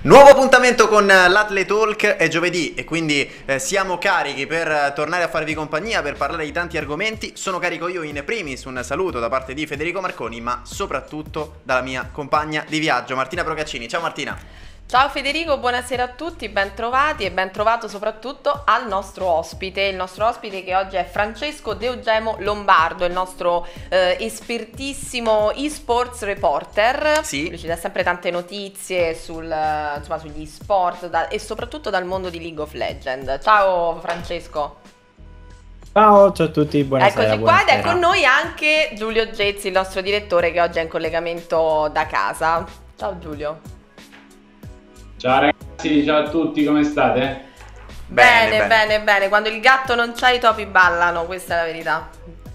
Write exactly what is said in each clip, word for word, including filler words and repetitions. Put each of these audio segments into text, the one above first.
Nuovo appuntamento con l'Atle Talk, è giovedì e quindi eh, siamo carichi per eh, tornare a farvi compagnia, per parlare di tanti argomenti. Sono carico io in primis, un saluto da parte di Federico Marconi, ma soprattutto dalla mia compagna di viaggio, Martina Procaccini. Ciao Martina! Ciao Federico, buonasera a tutti, ben trovati e ben trovato soprattutto al nostro ospite. Il nostro ospite che oggi è Francesco De Eugemo Lombardo, il nostro eh, espertissimo eSports reporter. Sì. Lui ci dà sempre tante notizie sul, insomma, sugli sport da, e soprattutto dal mondo di League of Legends. Ciao Francesco! Ciao, ciao a tutti, buonasera. Eccoci qua buonasera. ed è con noi anche Giulio Gezzi, il nostro direttore che oggi è in collegamento da casa. Ciao Giulio! Ciao ragazzi, ciao a tutti, come state? Bene, Bene, bene, bene. bene. Quando il gatto non c'ha i topi ballano, questa è la verità.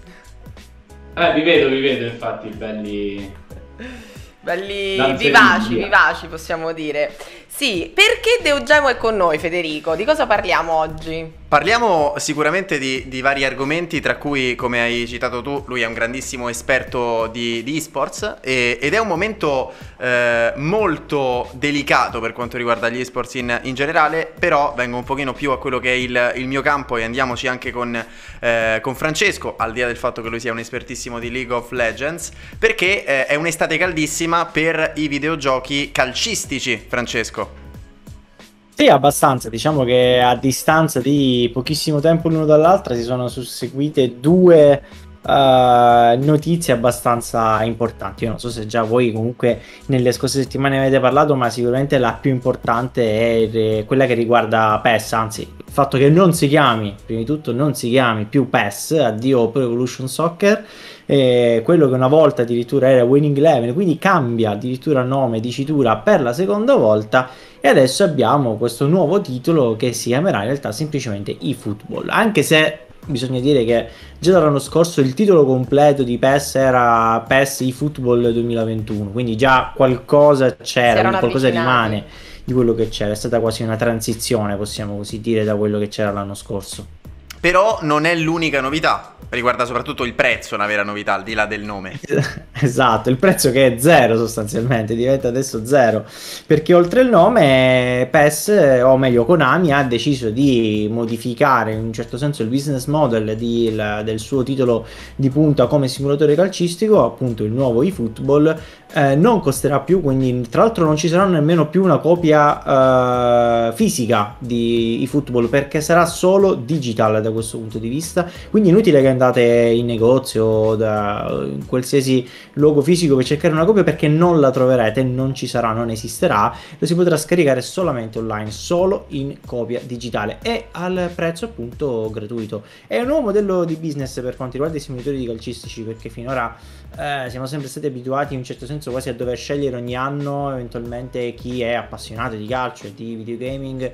Eh, vi vedo, vi vedo, infatti, belli... Belli Danze vivaci, via. vivaci possiamo dire. Sì, perché De Eugemo è con noi Federico? Di cosa parliamo oggi? Parliamo sicuramente di, di vari argomenti, tra cui, come hai citato tu, lui è un grandissimo esperto di, di esports e, ed è un momento eh, molto delicato per quanto riguarda gli esports in, in generale, però vengo un pochino più a quello che è il, il mio campo e andiamoci anche con, eh, con Francesco, al di là del fatto che lui sia un espertissimo di League of Legends, perché eh, è un'estate caldissima per i videogiochi calcistici, Francesco. Sì, abbastanza. Diciamo che a distanza di pochissimo tempo l'uno dall'altra si sono susseguite due uh, notizie abbastanza importanti. Io non so se già voi comunque nelle scorse settimane avete parlato, ma sicuramente la più importante è quella che riguarda PES, anzi il fatto che non si chiami, prima di tutto non si chiami più PES, addio Pro Evolution Soccer, eh, quello che una volta addirittura era Winning Eleven, quindi cambia addirittura nome, dicitura per la seconda volta. E adesso abbiamo questo nuovo titolo che si chiamerà in realtà semplicemente eFootball, anche se bisogna dire che già dall'anno scorso il titolo completo di PES era PES eFootball duemilaventuno, quindi già qualcosa c'era, quindi qualcosa rimane di quello che c'era, è stata quasi una transizione, possiamo così dire, da quello che c'era l'anno scorso. Però non è l'unica novità, riguarda soprattutto il prezzo, una vera novità, al di là del nome. Esatto, il prezzo che è zero sostanzialmente, diventa adesso zero, perché oltre il nome PES, o meglio Konami, ha deciso di modificare in un certo senso il business model di, il, del suo titolo di punta come simulatore calcistico, appunto il nuovo eFootball. Eh, non costerà più, quindi tra l'altro non ci sarà nemmeno più una copia eh, fisica di eFootball, perché sarà solo digitale da questo punto di vista, quindi inutile che andate in negozio o da in qualsiasi luogo fisico per cercare una copia, perché non la troverete, non ci sarà, non esisterà, lo si potrà scaricare solamente online, solo in copia digitale e al prezzo appunto gratuito. È un nuovo modello di business per quanto riguarda i simulatori calcistici, perché finora eh, siamo sempre stati abituati in un certo senso quasi a dover scegliere ogni anno eventualmente chi è appassionato di calcio e di videogaming,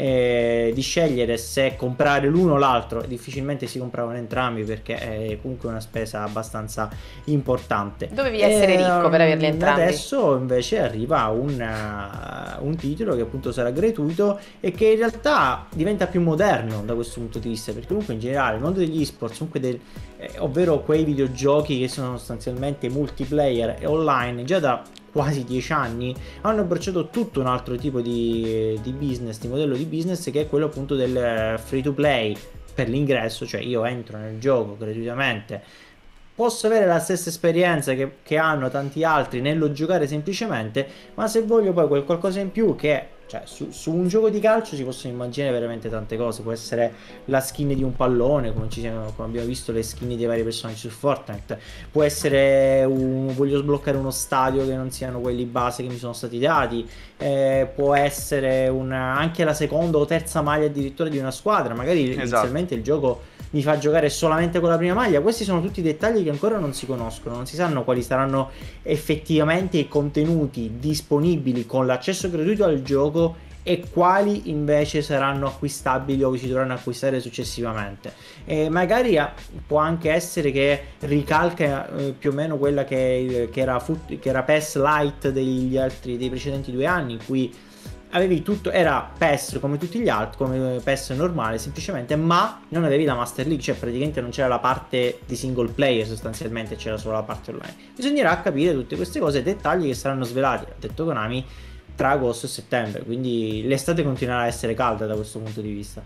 eh, di scegliere se comprare l'uno o l'altro. Difficilmente si compravano entrambi perché è comunque una spesa abbastanza importante. Dovevi essere ricco per averli entrambi. Adesso invece arriva un, uh, un titolo che appunto sarà gratuito e che in realtà diventa più moderno da questo punto di vista, perché comunque in generale il mondo degli esports, comunque del, eh, ovvero quei videogiochi che sono sostanzialmente multiplayer e online, già da quasi dieci anni hanno abbracciato tutto un altro tipo di, di business, di modello di business, che è quello appunto del free to play per l'ingresso, cioè io entro nel gioco gratuitamente, posso avere la stessa esperienza che, che hanno tanti altri nello giocare semplicemente, ma se voglio poi quel qualcosa in più, che cioè su, su un gioco di calcio si possono immaginare veramente tante cose. Può essere la skin di un pallone, come, ci siamo, come abbiamo visto le skin dei vari personaggi su Fortnite, può essere un, voglio sbloccare uno stadio che non siano quelli base che mi sono stati dati, eh, può essere una, anche la seconda o terza maglia addirittura di una squadra, magari esatto. Inizialmente il gioco mi fa giocare solamente con la prima maglia. Questi sono tutti dettagli che ancora non si conoscono, non si sanno quali saranno effettivamente i contenuti disponibili con l'accesso gratuito al gioco e quali invece saranno acquistabili o si dovranno acquistare successivamente. E magari può anche essere che ricalca eh, più o meno quella che, che, era, che era PES Lite degli altri, dei precedenti due anni, in cui avevi tutto, era PES come tutti gli altri, come PES normale semplicemente, ma non avevi la Master League, cioè praticamente non c'era la parte di single player, sostanzialmente c'era solo la parte online. Bisognerà capire tutte queste cose, dettagli che saranno svelati, ha detto Konami, tra agosto e settembre, quindi l'estate continuerà a essere calda da questo punto di vista.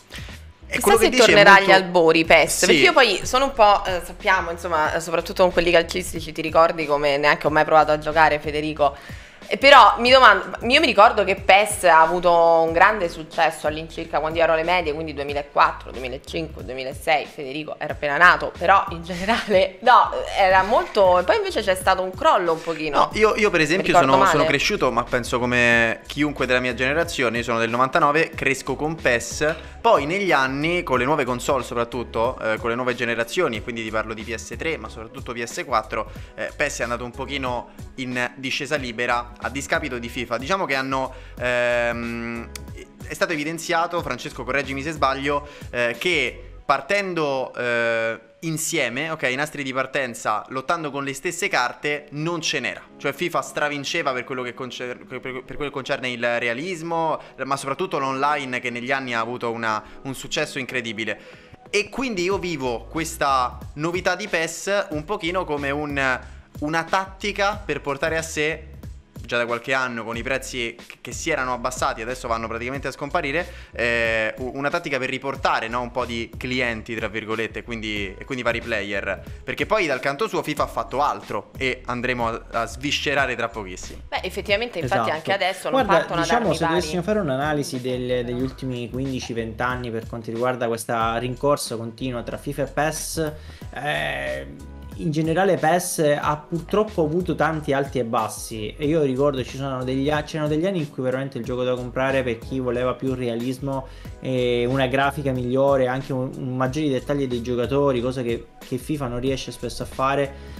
E Chissà se tornerà molto... agli albori PES, sì. perché io poi sono un po', eh, sappiamo, insomma, soprattutto con quelli calcistici, ti ricordi come neanche ho mai provato a giocare, Federico? E però mi domando, io mi ricordo che PES ha avuto un grande successo all'incirca quando io ero alle medie, quindi duemilaquattro, duemilacinque, duemilasei, Federico era appena nato, però in generale no, era molto, e poi invece c'è stato un crollo un pochino. No, io, io per esempio ricordo sono, male? sono cresciuto, ma penso come chiunque della mia generazione, io sono del novantanove, cresco con PES, poi negli anni con le nuove console soprattutto, eh, con le nuove generazioni, e quindi ti parlo di P S tre ma soprattutto P S quattro, eh, PES è andato un pochino in discesa libera a discapito di FIFA. Diciamo che hanno ehm, è stato evidenziato, Francesco correggimi se sbaglio, eh, che partendo eh, insieme, ok, i nastri di partenza, lottando con le stesse carte, non ce n'era. Cioè FIFA stravinceva per quello che, concer- per quello che concerne il realismo, ma soprattutto l'online, che negli anni ha avuto una, un successo incredibile. E quindi io vivo questa novità di PES un pochino come un, una tattica per portare a sé, già da qualche anno con i prezzi che si erano abbassati, adesso vanno praticamente a scomparire, eh, una tattica per riportare, no, un po' di clienti tra virgolette, quindi, e quindi vari player, perché poi dal canto suo FIFA ha fatto altro e andremo a, a sviscerare tra pochissimo. Beh, effettivamente, infatti, Esatto. anche adesso non Guarda, partono diciamo, ad armi se pari. dovessimo fare un'analisi del- degli ultimi quindici venti anni per quanto riguarda questa rincorsa continua tra FIFA e PES, eh, in generale PES ha purtroppo avuto tanti alti e bassi, e io ricordo ci sono degli, a- c'erano degli anni in cui veramente il gioco da comprare per chi voleva più realismo e una grafica migliore, anche un, un maggiori dettagli dei giocatori, cosa che, che FIFA non riesce spesso a fare.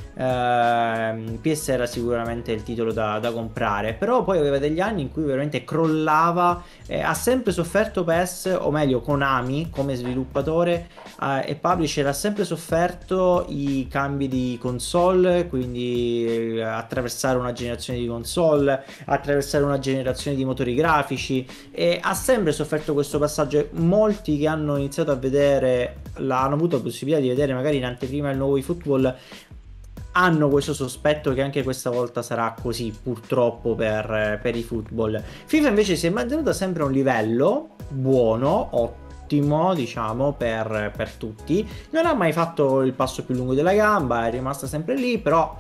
Uh, P S era sicuramente il titolo da, da comprare, però poi aveva degli anni in cui veramente crollava, eh, ha sempre sofferto PES, o meglio Konami come sviluppatore uh, e publisher ha sempre sofferto i cambi di console, quindi eh, attraversare una generazione di console, attraversare una generazione di motori grafici, e ha sempre sofferto questo passaggio. Molti che hanno iniziato a vedere, la, hanno avuto la possibilità di vedere magari in anteprima il nuovo eFootball, hanno questo sospetto che anche questa volta sarà così, purtroppo, per, per i football. FIFA invece si è mantenuta sempre a un livello buono, ottimo, diciamo, per, per tutti. Non ha mai fatto il passo più lungo della gamba, è rimasta sempre lì, però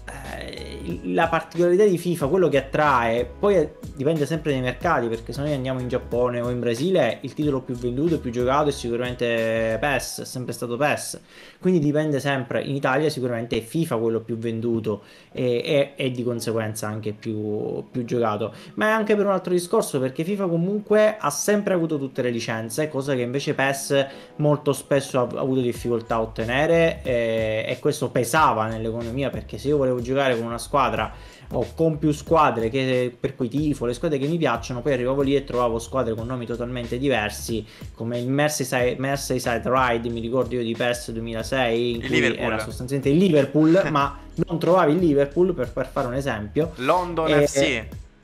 eh, la particolarità di FIFA, quello che attrae, poi dipende sempre dai mercati, perché se noi andiamo in Giappone o in Brasile, il titolo più venduto e più giocato è sicuramente PES, è sempre stato PES, quindi dipende sempre. In Italia sicuramente è FIFA quello più venduto e, e, e di conseguenza anche più, più giocato, ma è anche per un altro discorso, perché FIFA comunque ha sempre avuto tutte le licenze, cosa che invece PES molto spesso ha avuto difficoltà a ottenere, e, e questo pesava nell'economia, perché se io volevo giocare con una squadra o con più squadre che, per cui tifo le squadre che mi piacciono, poi arrivavo lì e trovavo squadre con nomi totalmente diversi, come il Merseyside, Merseyside Ride, mi ricordo io di PES duemilasei, in Il cui Liverpool. era sostanzialmente il Liverpool ma non trovavi il Liverpool, per, per fare un esempio. London E- F C.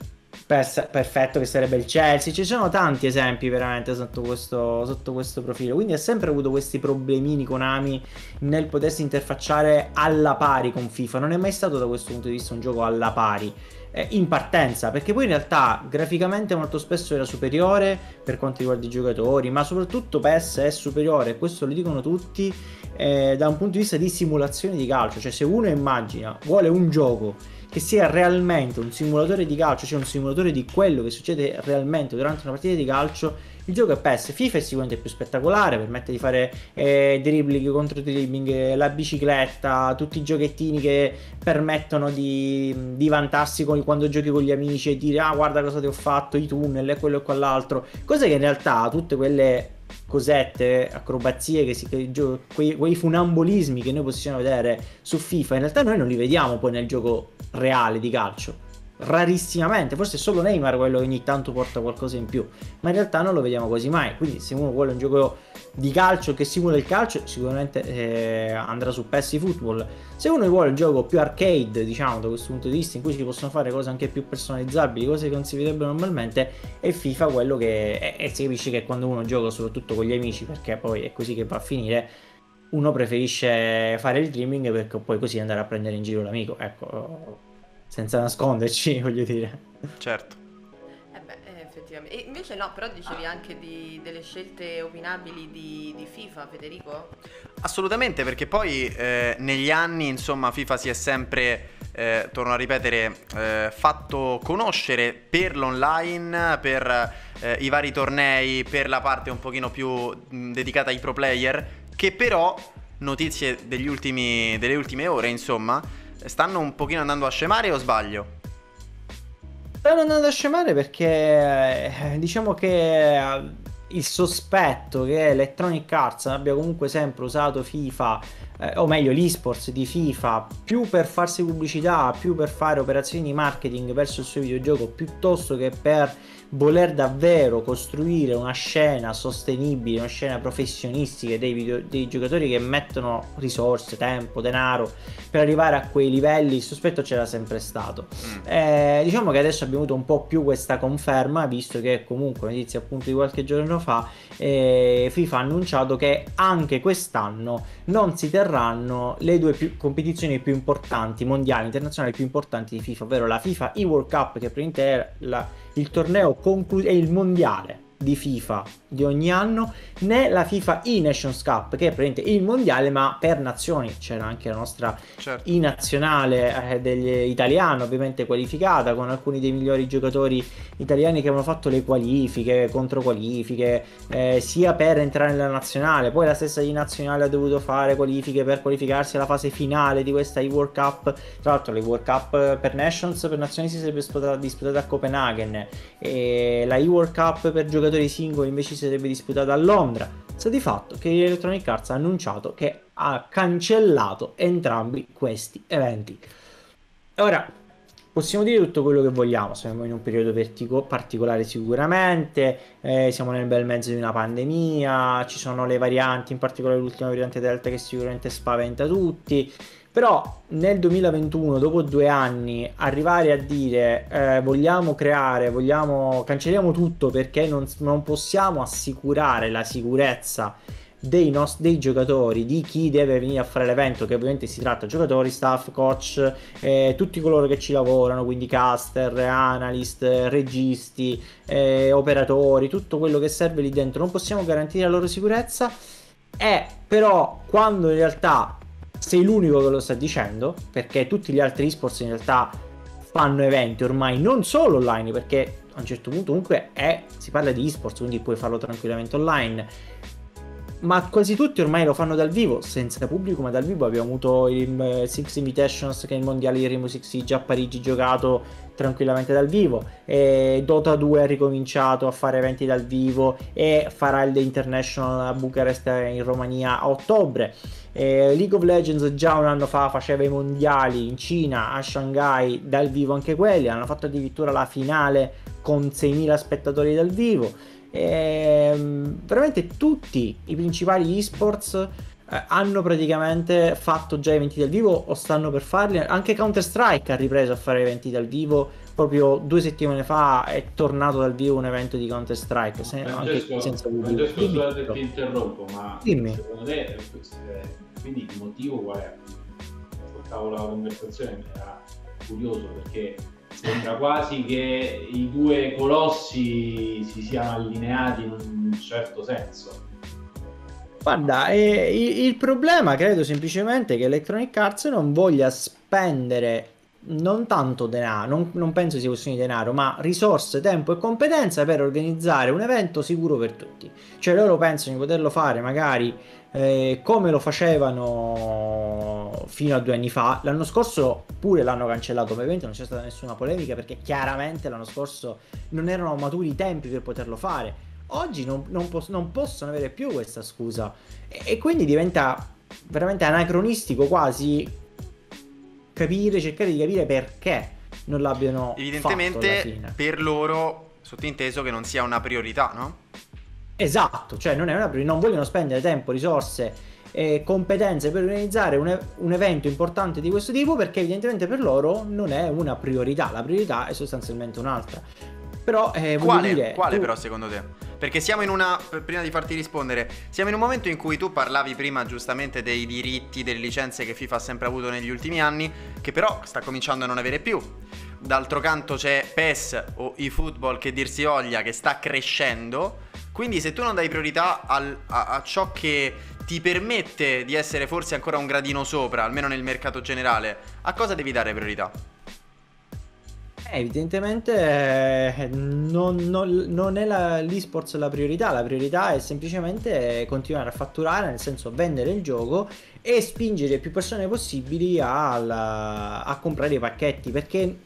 Per- perfetto, che sarebbe il Chelsea. Ci sono tanti esempi veramente sotto questo, sotto questo profilo, quindi ha sempre avuto questi problemini Konami nel potersi interfacciare alla pari con FIFA. Non è mai stato da questo punto di vista un gioco alla pari eh, in partenza, perché poi in realtà graficamente molto spesso era superiore per quanto riguarda i giocatori, ma soprattutto PES è superiore, questo lo dicono tutti, eh, da un punto di vista di simulazione di calcio. Cioè, se uno immagina, vuole un gioco che sia realmente un simulatore di calcio, cioè un simulatore di quello che succede realmente durante una partita di calcio, il gioco è PES. FIFA è sicuramente più spettacolare, permette di fare eh, dribbling contro dribbling, eh, la bicicletta, tutti i giochettini che permettono di, di vantarsi con, quando giochi con gli amici e dire ah guarda cosa ti ho fatto, i tunnel e quello e quell'altro, cose che in realtà tutte quelle cosette, acrobazie, che si, che, gio- quei, quei funambolismi che noi possiamo vedere su FIFA, in realtà noi non li vediamo poi nel gioco reale di calcio, rarissimamente. Forse è solo Neymar quello che ogni tanto porta qualcosa in più, ma in realtà non lo vediamo quasi mai. Quindi se uno vuole un gioco di calcio che simula il calcio, sicuramente eh, andrà su PES Football. Se uno vuole un gioco più arcade, diciamo, da questo punto di vista, in cui si possono fare cose anche più personalizzabili, cose che non si vedrebbero normalmente, è FIFA quello che è, e si capisce che quando uno gioca soprattutto con gli amici, perché poi è così che va a finire, uno preferisce fare il dreaming perché poi così andare a prendere in giro l'amico, ecco, senza nasconderci, voglio dire. Certo. effettivamente. E invece no, però dicevi anche di, delle scelte opinabili di, di FIFA, Federico? Assolutamente, perché poi eh, negli anni, insomma, FIFA si è sempre, eh, torno a ripetere, eh, fatto conoscere per l'online, per eh, i vari tornei, per la parte un pochino più mh, dedicata ai pro player, che però, notizie degli ultimi, delle ultime ore, insomma, stanno un pochino andando a scemare, o sbaglio? Stanno andando a scemare perché eh, diciamo che eh, il sospetto che Electronic Arts abbia comunque sempre usato FIFA, eh, o meglio l'esports di FIFA, più per farsi pubblicità, più per fare operazioni di marketing verso il suo videogioco, piuttosto che per voler davvero costruire una scena sostenibile, una scena professionistica dei, video, dei giocatori che mettono risorse, tempo, denaro per arrivare a quei livelli, il sospetto c'era sempre stato. Mm. Eh, diciamo che adesso abbiamo avuto un po' più questa conferma, visto che comunque, notizia appunto di qualche giorno fa, eh, FIFA ha annunciato che anche quest'anno non si terranno le due più, competizioni più importanti, mondiali, internazionali più importanti di FIFA, ovvero la FIFA eWorld Cup, che per è la, il torneo conclu- è il mondiale di FIFA di ogni anno, né la FIFA E-Nations Cup, che è praticamente il mondiale ma per nazioni. C'era anche la nostra certo. E-nazionale eh, degli italiana, ovviamente qualificata, con alcuni dei migliori giocatori italiani che avevano fatto le qualifiche, controqualifiche, eh, sia per entrare nella nazionale. Poi la stessa E-nazionale ha dovuto fare qualifiche per qualificarsi alla fase finale di questa E-World Cup. Tra l'altro le World Cup per Nations, per nazioni, si sarebbe disputata a Copenaghen, e la E-World Cup per giocatori singoli invece si sarebbe disputata a Londra. Sta di fatto che Electronic Arts ha annunciato che ha cancellato entrambi questi eventi. Ora, possiamo dire tutto quello che vogliamo, siamo in un periodo vertico particolare sicuramente, eh, siamo nel bel mezzo di una pandemia, ci sono le varianti, in particolare l'ultima variante Delta che sicuramente spaventa tutti. Però nel duemilaventuno, dopo due anni, arrivare a dire eh, vogliamo creare, vogliamo cancelliamo tutto perché non, non possiamo assicurare la sicurezza dei, nost- dei giocatori, di chi deve venire a fare l'evento, che ovviamente si tratta di giocatori, staff, coach, eh, tutti coloro che ci lavorano, quindi caster, analyst, registi, eh, operatori, tutto quello che serve lì dentro, non possiamo garantire la loro sicurezza. E però quando in realtà sei l'unico che lo sta dicendo, perché tutti gli altri esports in realtà fanno eventi ormai non solo online, perché a un certo punto comunque è, si parla di esports, quindi puoi farlo tranquillamente online, ma quasi tutti ormai lo fanno dal vivo, senza pubblico ma dal vivo. Abbiamo avuto il Six Invitations, che è il mondiale di Rainbow Six Siege a Parigi, giocato tranquillamente dal vivo, e Dota due ha ricominciato a fare eventi dal vivo e farà il The International a Bucarest in Romania a ottobre. Eh, League of Legends già un anno fa faceva i mondiali in Cina, a Shanghai, dal vivo anche quelli, hanno fatto addirittura la finale con seimila spettatori dal vivo. E, veramente tutti i principali esports eh, hanno praticamente fatto già eventi dal vivo o stanno per farli. Anche Counter Strike ha ripreso a fare eventi dal vivo, proprio due settimane fa è tornato dal vivo un evento di Counter Strike. Se, Francesco, anche senza Francesco, scusate, ti interrompo, ma dimmi. Secondo te, quindi il motivo qual è? Ascoltavo la conversazione, mi era curioso perché sembra quasi che i due colossi si siano allineati in un certo senso. Guarda, eh, il, il problema credo semplicemente che Electronic Arts non voglia spendere non tanto denaro, non, non penso sia questione di denaro, ma risorse, tempo e competenza per organizzare un evento sicuro per tutti. Cioè loro pensano di poterlo fare magari eh, come lo facevano fino a due anni fa. L'anno scorso pure l'hanno cancellato, ovviamente non c'è stata nessuna polemica perché chiaramente l'anno scorso non erano maturi i tempi per poterlo fare. Oggi non, non, pos- non possono avere più questa scusa e, e quindi diventa veramente anacronistico quasi capire, cercare di capire perché non l'abbiano evidentemente fatto alla fine. Per loro sottinteso che non sia una priorità, no? Esatto, cioè non è una priorità, non vogliono spendere tempo, risorse e competenze per organizzare un, e- un evento importante di questo tipo, perché evidentemente per loro non è una priorità, la priorità è sostanzialmente un'altra. Però eh, quale, dire, quale tu... però secondo te? Perché siamo in una, prima di farti rispondere, siamo in un momento in cui tu parlavi prima giustamente dei diritti, delle licenze che FIFA ha sempre avuto negli ultimi anni, che però sta cominciando a non avere più. d'altro canto c'è PES o eFootball, che dir si voglia, che sta crescendo. Quindi se tu non dai priorità al, a, a ciò che ti permette di essere forse ancora un gradino sopra, almeno nel mercato generale, a cosa devi dare priorità? Eh, evidentemente eh, non, non- non è la- l'esports la priorità, la priorità è semplicemente continuare a fatturare, nel senso vendere il gioco e spingere più persone possibili al- a comprare i pacchetti, perché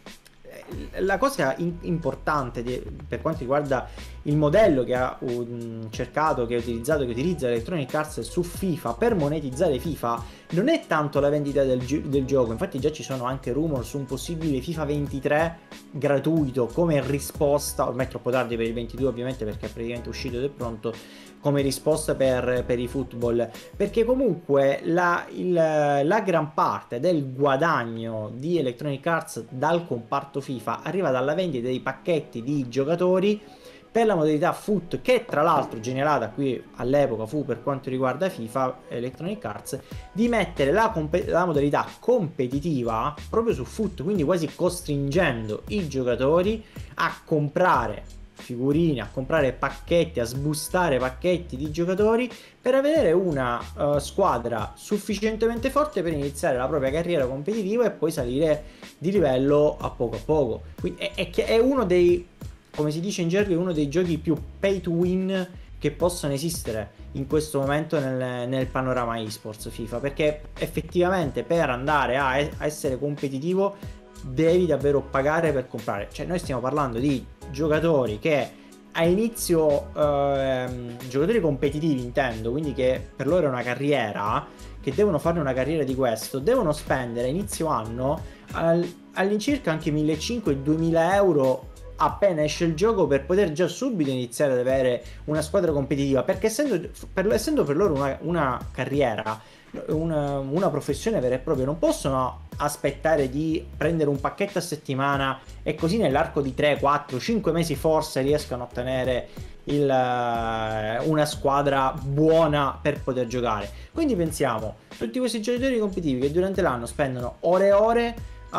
eh, la cosa in- importante di- per quanto riguarda il modello che ha um, cercato, che ha utilizzato, che utilizza Electronic Arts su FIFA per monetizzare FIFA, non è tanto la vendita del, gi- del gioco. Infatti già ci sono anche rumor su un possibile FIFA ventitré gratuito come risposta, ormai è troppo tardi per il ventidue ovviamente perché è praticamente uscito ed è pronto, come risposta per, per i football, perché comunque la, il- la gran parte del guadagno di Electronic Arts dal comparto FIFA arriva dalla vendita dei pacchetti di giocatori per la modalità foot, che tra l'altro generata qui all'epoca fu, per quanto riguarda FIFA Electronic Arts, di mettere la, compe- la modalità competitiva proprio su foot, quindi quasi costringendo i giocatori a comprare figurine, a comprare pacchetti, a sbustare pacchetti di giocatori per avere una uh, squadra sufficientemente forte per iniziare la propria carriera competitiva e poi salire di livello a poco a poco. Quindi è, è, è uno dei, come si dice in gergo, è uno dei giochi più pay to win che possono esistere in questo momento nel, nel panorama esports FIFA, perché effettivamente per andare a, a essere competitivo devi davvero pagare per comprare. Cioè noi stiamo parlando di giocatori che a inizio ehm, giocatori competitivi intendo, quindi che per loro è una carriera, che devono fare una carriera di questo, devono spendere a inizio anno al, all'incirca anche millecinquecento-duemila euro appena esce il gioco per poter già subito iniziare ad avere una squadra competitiva, perché essendo per, essendo per loro una, una carriera, una, una professione vera e propria, non possono aspettare di prendere un pacchetto a settimana e così nell'arco di tre, quattro, cinque mesi forse riescano a ottenere il, una squadra buona per poter giocare. Quindi pensiamo, tutti questi giocatori competitivi che durante l'anno spendono ore e ore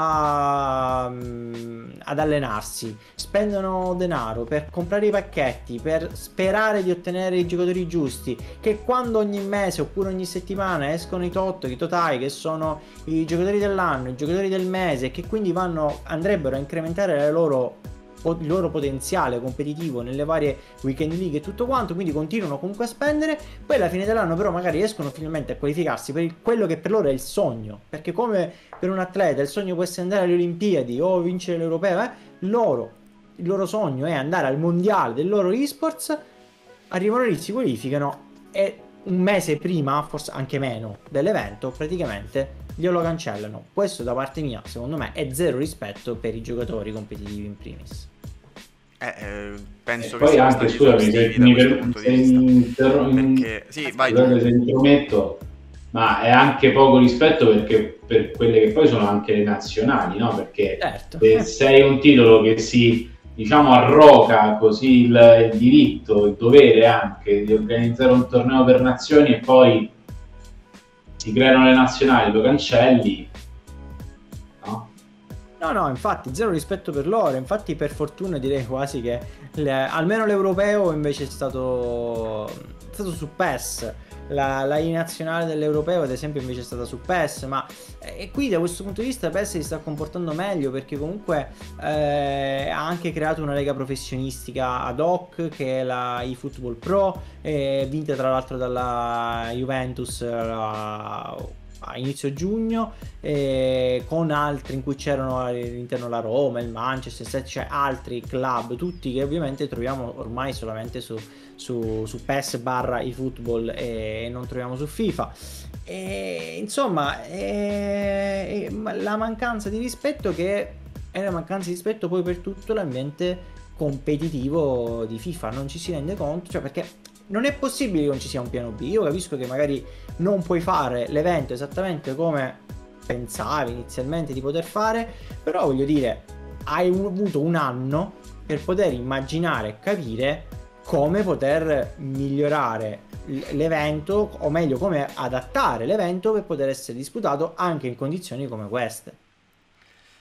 a, ad allenarsi, spendono denaro per comprare i pacchetti, per sperare di ottenere i giocatori giusti, che quando ogni mese oppure ogni settimana escono i tot, i totai, che sono i giocatori dell'anno, i giocatori del mese, che quindi vanno, andrebbero a incrementare le loro il loro potenziale competitivo nelle varie weekend league e tutto quanto, quindi continuano comunque a spendere, poi alla fine dell'anno però magari riescono finalmente a qualificarsi per il, quello che per loro è il sogno, perché come per un atleta il sogno può essere andare alle Olimpiadi o vincere l'Europeo, eh? loro il loro sogno è andare al mondiale del loro esports, arrivano lì, si qualificano e un mese prima, forse anche meno, dell'evento praticamente glielo cancellano. Questo da parte mia, secondo me, è zero rispetto per i giocatori competitivi in primis. Eh, eh, penso E che poi siamo anche, stati scusami, esaustivi se da mi, questo per, punto se di vista. mi interro- Perché, sì, vai tu. scusate se mi intrometto, ma è anche poco rispetto perché per quelle che poi sono anche le nazionali, no? Perché Certo. se sei un titolo che si, diciamo, arroga così il, il diritto, il dovere anche di organizzare un torneo per nazioni e poi si creano le nazionali, lo cancelli, no? No, no, infatti zero rispetto per loro, infatti per fortuna direi quasi che le- almeno l'europeo invece è stato, è stato su PES, la, la I nazionale dell'europeo ad esempio invece è stata su PES, ma e qui da questo punto di vista PES si sta comportando meglio perché comunque eh, ha anche creato una lega professionistica ad hoc che è la eFootball Pro, eh, vinta tra l'altro dalla Juventus eh, a a inizio giugno, eh, con altri in cui c'erano all'interno la Roma, il Manchester, cioè altri club, tutti che ovviamente troviamo ormai solamente su, su, su PES barra eFootball e non troviamo su FIFA. E, insomma, è, è la mancanza di rispetto che è la mancanza di rispetto poi per tutto l'ambiente competitivo di FIFA, non ci si rende conto, cioè perché non è possibile che non ci sia un piano B. Io capisco che magari non puoi fare l'evento esattamente come pensavi inizialmente di poter fare, però voglio dire, hai un- avuto un anno per poter immaginare e capire come poter migliorare l- l'evento, o meglio come adattare l'evento per poter essere disputato anche in condizioni come queste.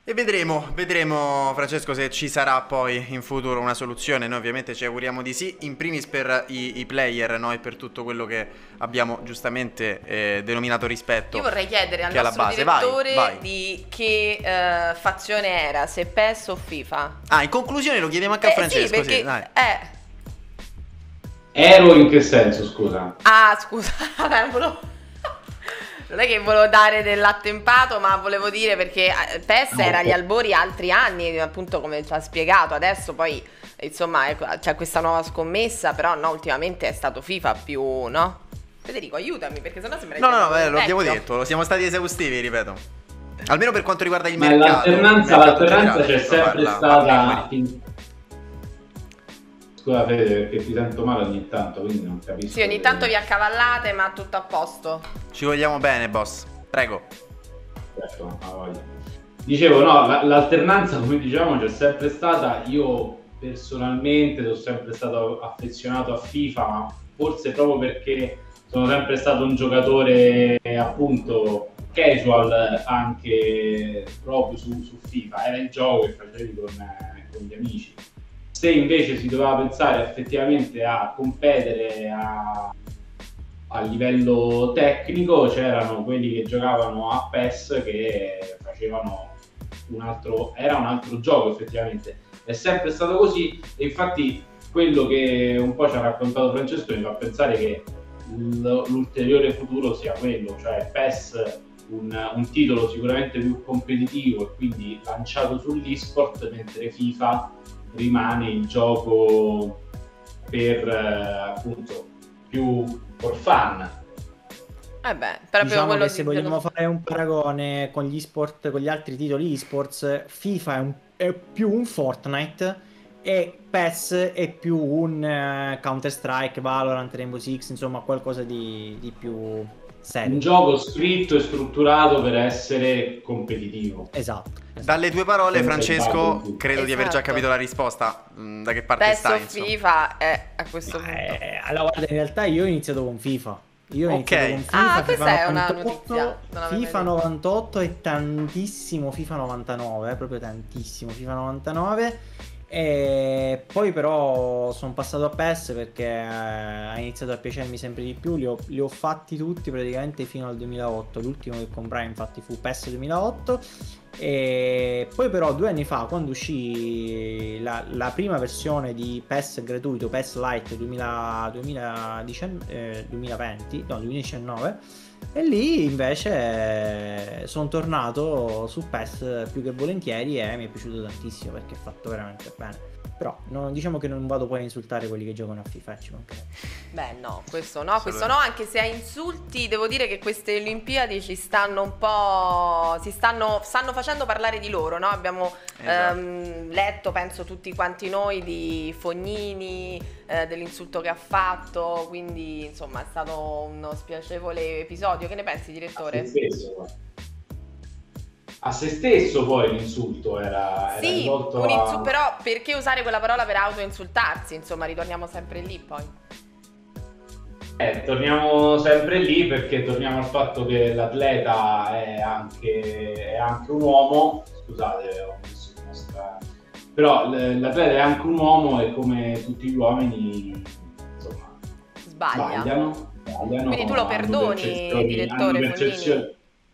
E vedremo, vedremo Francesco se ci sarà poi in futuro una soluzione. Noi ovviamente ci auguriamo di sì, in primis per i, i player, no? E per tutto quello che abbiamo giustamente eh, denominato rispetto. Io vorrei chiedere al che è alla nostro base. direttore Vai, vai. di che eh, fazione era, se P E S o FIFA. Ah, in conclusione lo chiediamo anche a Eh, Francesco, sì, perché, sì, dai. eh, Ero in che senso, scusa? ah, scusa, vabbè, volevo... Non è che volevo dare del latte empato, ma volevo dire perché eh, P E S era agli albori altri anni, appunto come ci ha spiegato. Adesso poi, insomma, ecco, c'è questa nuova scommessa, però no, ultimamente è stato FIFA più, no? Federico, aiutami, perché sennò sembra... No, no, no, che eh, lo abbiamo vecchio. detto, lo siamo stati esaustivi, ripeto. Almeno per quanto riguarda il Ma mercato. l'alternanza, il mercato l'alternanza generale, c'è sto sempre parla- stata. parla- fin- Scusa Fede, perché ti sento male ogni tanto, quindi non capisco. Sì, ogni tanto vi accavallate, ma tutto a posto. Ci vogliamo bene, boss. Prego. Certo, ha voglia. Dicevo, no, la- l'alternanza, come diciamo, c'è sempre stata. Io personalmente sono sempre stato affezionato a FIFA, ma forse proprio perché sono sempre stato un giocatore appunto casual anche proprio su, su FIFA. Era il gioco che facevi con, eh, con gli amici. Se invece si doveva pensare effettivamente a competere a, a livello tecnico, c'erano quelli che giocavano a P E S che facevano un altro, era un altro gioco effettivamente. È sempre stato così e infatti quello che un po' ci ha raccontato Francesco mi fa pensare che l- l'ulteriore futuro sia quello, cioè P E S un, un titolo sicuramente più competitivo e quindi lanciato sull'esport, mentre FIFA rimane il gioco per eh, appunto più for fun. Eh beh, proprio Diciamo quello che se di- vogliamo dello- fare un paragone con gli sport, con gli altri titoli esports, FIFA è, un- è più un Fortnite e P E S è più un eh, Counter Strike, Valorant, Rainbow Six, insomma qualcosa di, di più serio. Un gioco scritto e strutturato per essere competitivo. Esatto. Dalle tue parole, Senza Francesco, sbaglio. credo di aver già Esatto. capito la risposta. Mm, Da che parte P E S stai, o insomma. FIFA è a questo punto. Eh, allora, guarda, in realtà io ho iniziato con FIFA. Io ho Ok. iniziato con FIFA, Ah, questa FIFA è una novantotto, notizia, non l'avevo FIFA mai novantotto e tantissimo FIFA novantanove, eh, proprio tantissimo FIFA novantanove. E poi però sono passato a P E S perché eh, ha iniziato a piacermi sempre di più. Li ho, li ho fatti tutti praticamente fino al duemilaotto. L'ultimo che comprai infatti fu P E S duemilaotto. E poi però due anni fa, quando uscì la, la prima versione di P E S gratuito, P E S Lite duemila, duemiladiciannove, eh, duemilaventi, no duemiladiciannove, e lì invece sono tornato su P E S più che volentieri e mi è piaciuto tantissimo perché è fatto veramente bene. Però no, diciamo che non vado poi a insultare quelli che giocano a FIFA, eh, ci mancherebbe. Beh no, questo no, questo no, anche se a insulti devo dire che queste Olimpiadi ci stanno un po', si stanno, stanno facendo parlare di loro, no? Abbiamo Esatto. ehm, letto, penso tutti quanti noi, di Fognini, eh, dell'insulto che ha fatto, quindi insomma è stato uno spiacevole episodio. Che ne pensi, A se direttore? stesso, guarda. A se stesso poi l'insulto era, era Sì, rivolto un insu- a... però perché usare quella parola per autoinsultarsi? Insomma, ritorniamo sempre lì poi. Eh, torniamo sempre lì perché torniamo al fatto che l'atleta è anche, è anche un uomo. Scusate, ho messo una nostra... però l- l'atleta è anche un uomo e come tutti gli uomini, insomma, Sbaglia. sbagliano. sbagliano Quindi tu lo hanno perdoni, percezioni- direttore hanno Fognini? percezioni-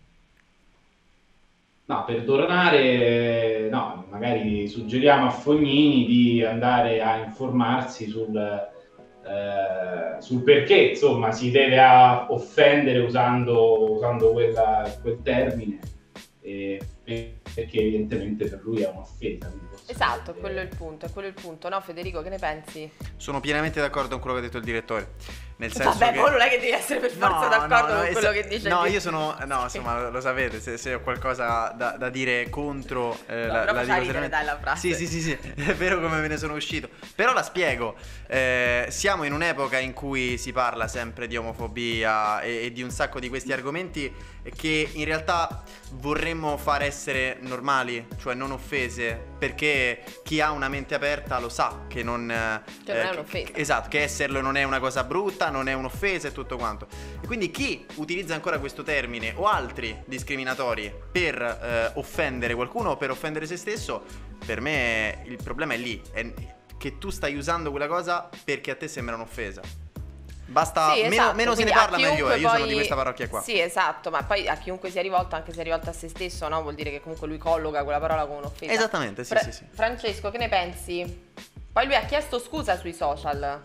No, perdonare, no, magari suggeriamo a Fognini di andare a informarsi sul, eh, sul perché, insomma, si deve a offendere usando, usando quella- quel termine, eh, perché evidentemente per lui è un'offesa. quindi forse Esatto, deve- quello è il punto, è quello il punto. No, Federico, che ne pensi? Sono pienamente d'accordo con quello che ha detto il direttore. Nel senso Vabbè, che... poi non è che devi essere per forza No, d'accordo no, no, con quello es- che dice No, il io sono... No, Sì. insomma, lo sapete, se, se ho qualcosa da, da dire contro eh, No, la, però la faccia dico ridere, seriamente. dai, la frase. Sì, sì, sì, sì, è vero come me ne sono uscito. Però la spiego. Eh, siamo in un'epoca in cui si parla sempre di omofobia e, e di un sacco di questi argomenti che in realtà vorremmo far essere normali, cioè non offese. perché chi ha una mente aperta lo sa che non, che non è un'offesa. Esatto, che esserlo non è una cosa brutta, non è un'offesa e tutto quanto. E quindi chi utilizza ancora questo termine o altri discriminatori per eh, offendere qualcuno o per offendere se stesso, per me il problema è lì, è che tu stai usando quella cosa perché a te sembra un'offesa. Basta, sì, esatto. meno, meno se ne parla meglio è, io poi... sono di questa parrocchia qua. Sì, esatto, ma poi a chiunque sia rivolto, anche se è rivolto a se stesso, no? Vuol dire che comunque lui colloca quella parola come un'offesa. Esattamente, sì, Fra- sì, sì. Francesco, che ne pensi? Poi lui ha chiesto scusa sui social.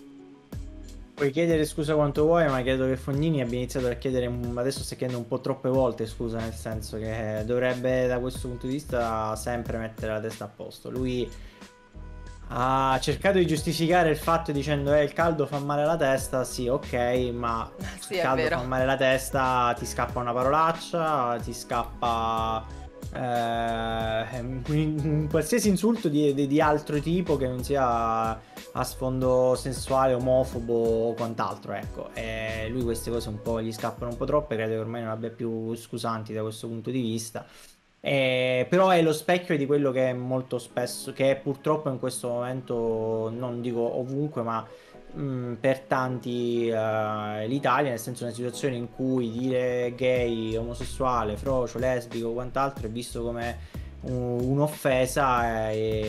Puoi chiedere scusa quanto vuoi, ma credo che Fognini abbia iniziato a chiedere, adesso sta chiedendo un po' troppe volte scusa, nel senso che dovrebbe da questo punto di vista sempre mettere la testa a posto. Lui ha cercato di giustificare il fatto dicendo eh il caldo fa male alla testa, sì ok, ma sì, il caldo fa male alla testa, ti scappa una parolaccia, ti scappa eh, un, un qualsiasi insulto di, di, di altro tipo che non sia a sfondo sensuale, omofobo o quant'altro, ecco. E lui queste cose un po' gli scappano un po' troppe, credo che ormai non abbia più scusanti da questo punto di vista. Eh, però è lo specchio di quello che è molto spesso, che è purtroppo in questo momento, non dico ovunque, ma mh, per tanti uh, l'Italia, nel senso una situazione in cui dire gay, omosessuale, frocio, lesbico o quant'altro è visto come un, un'offesa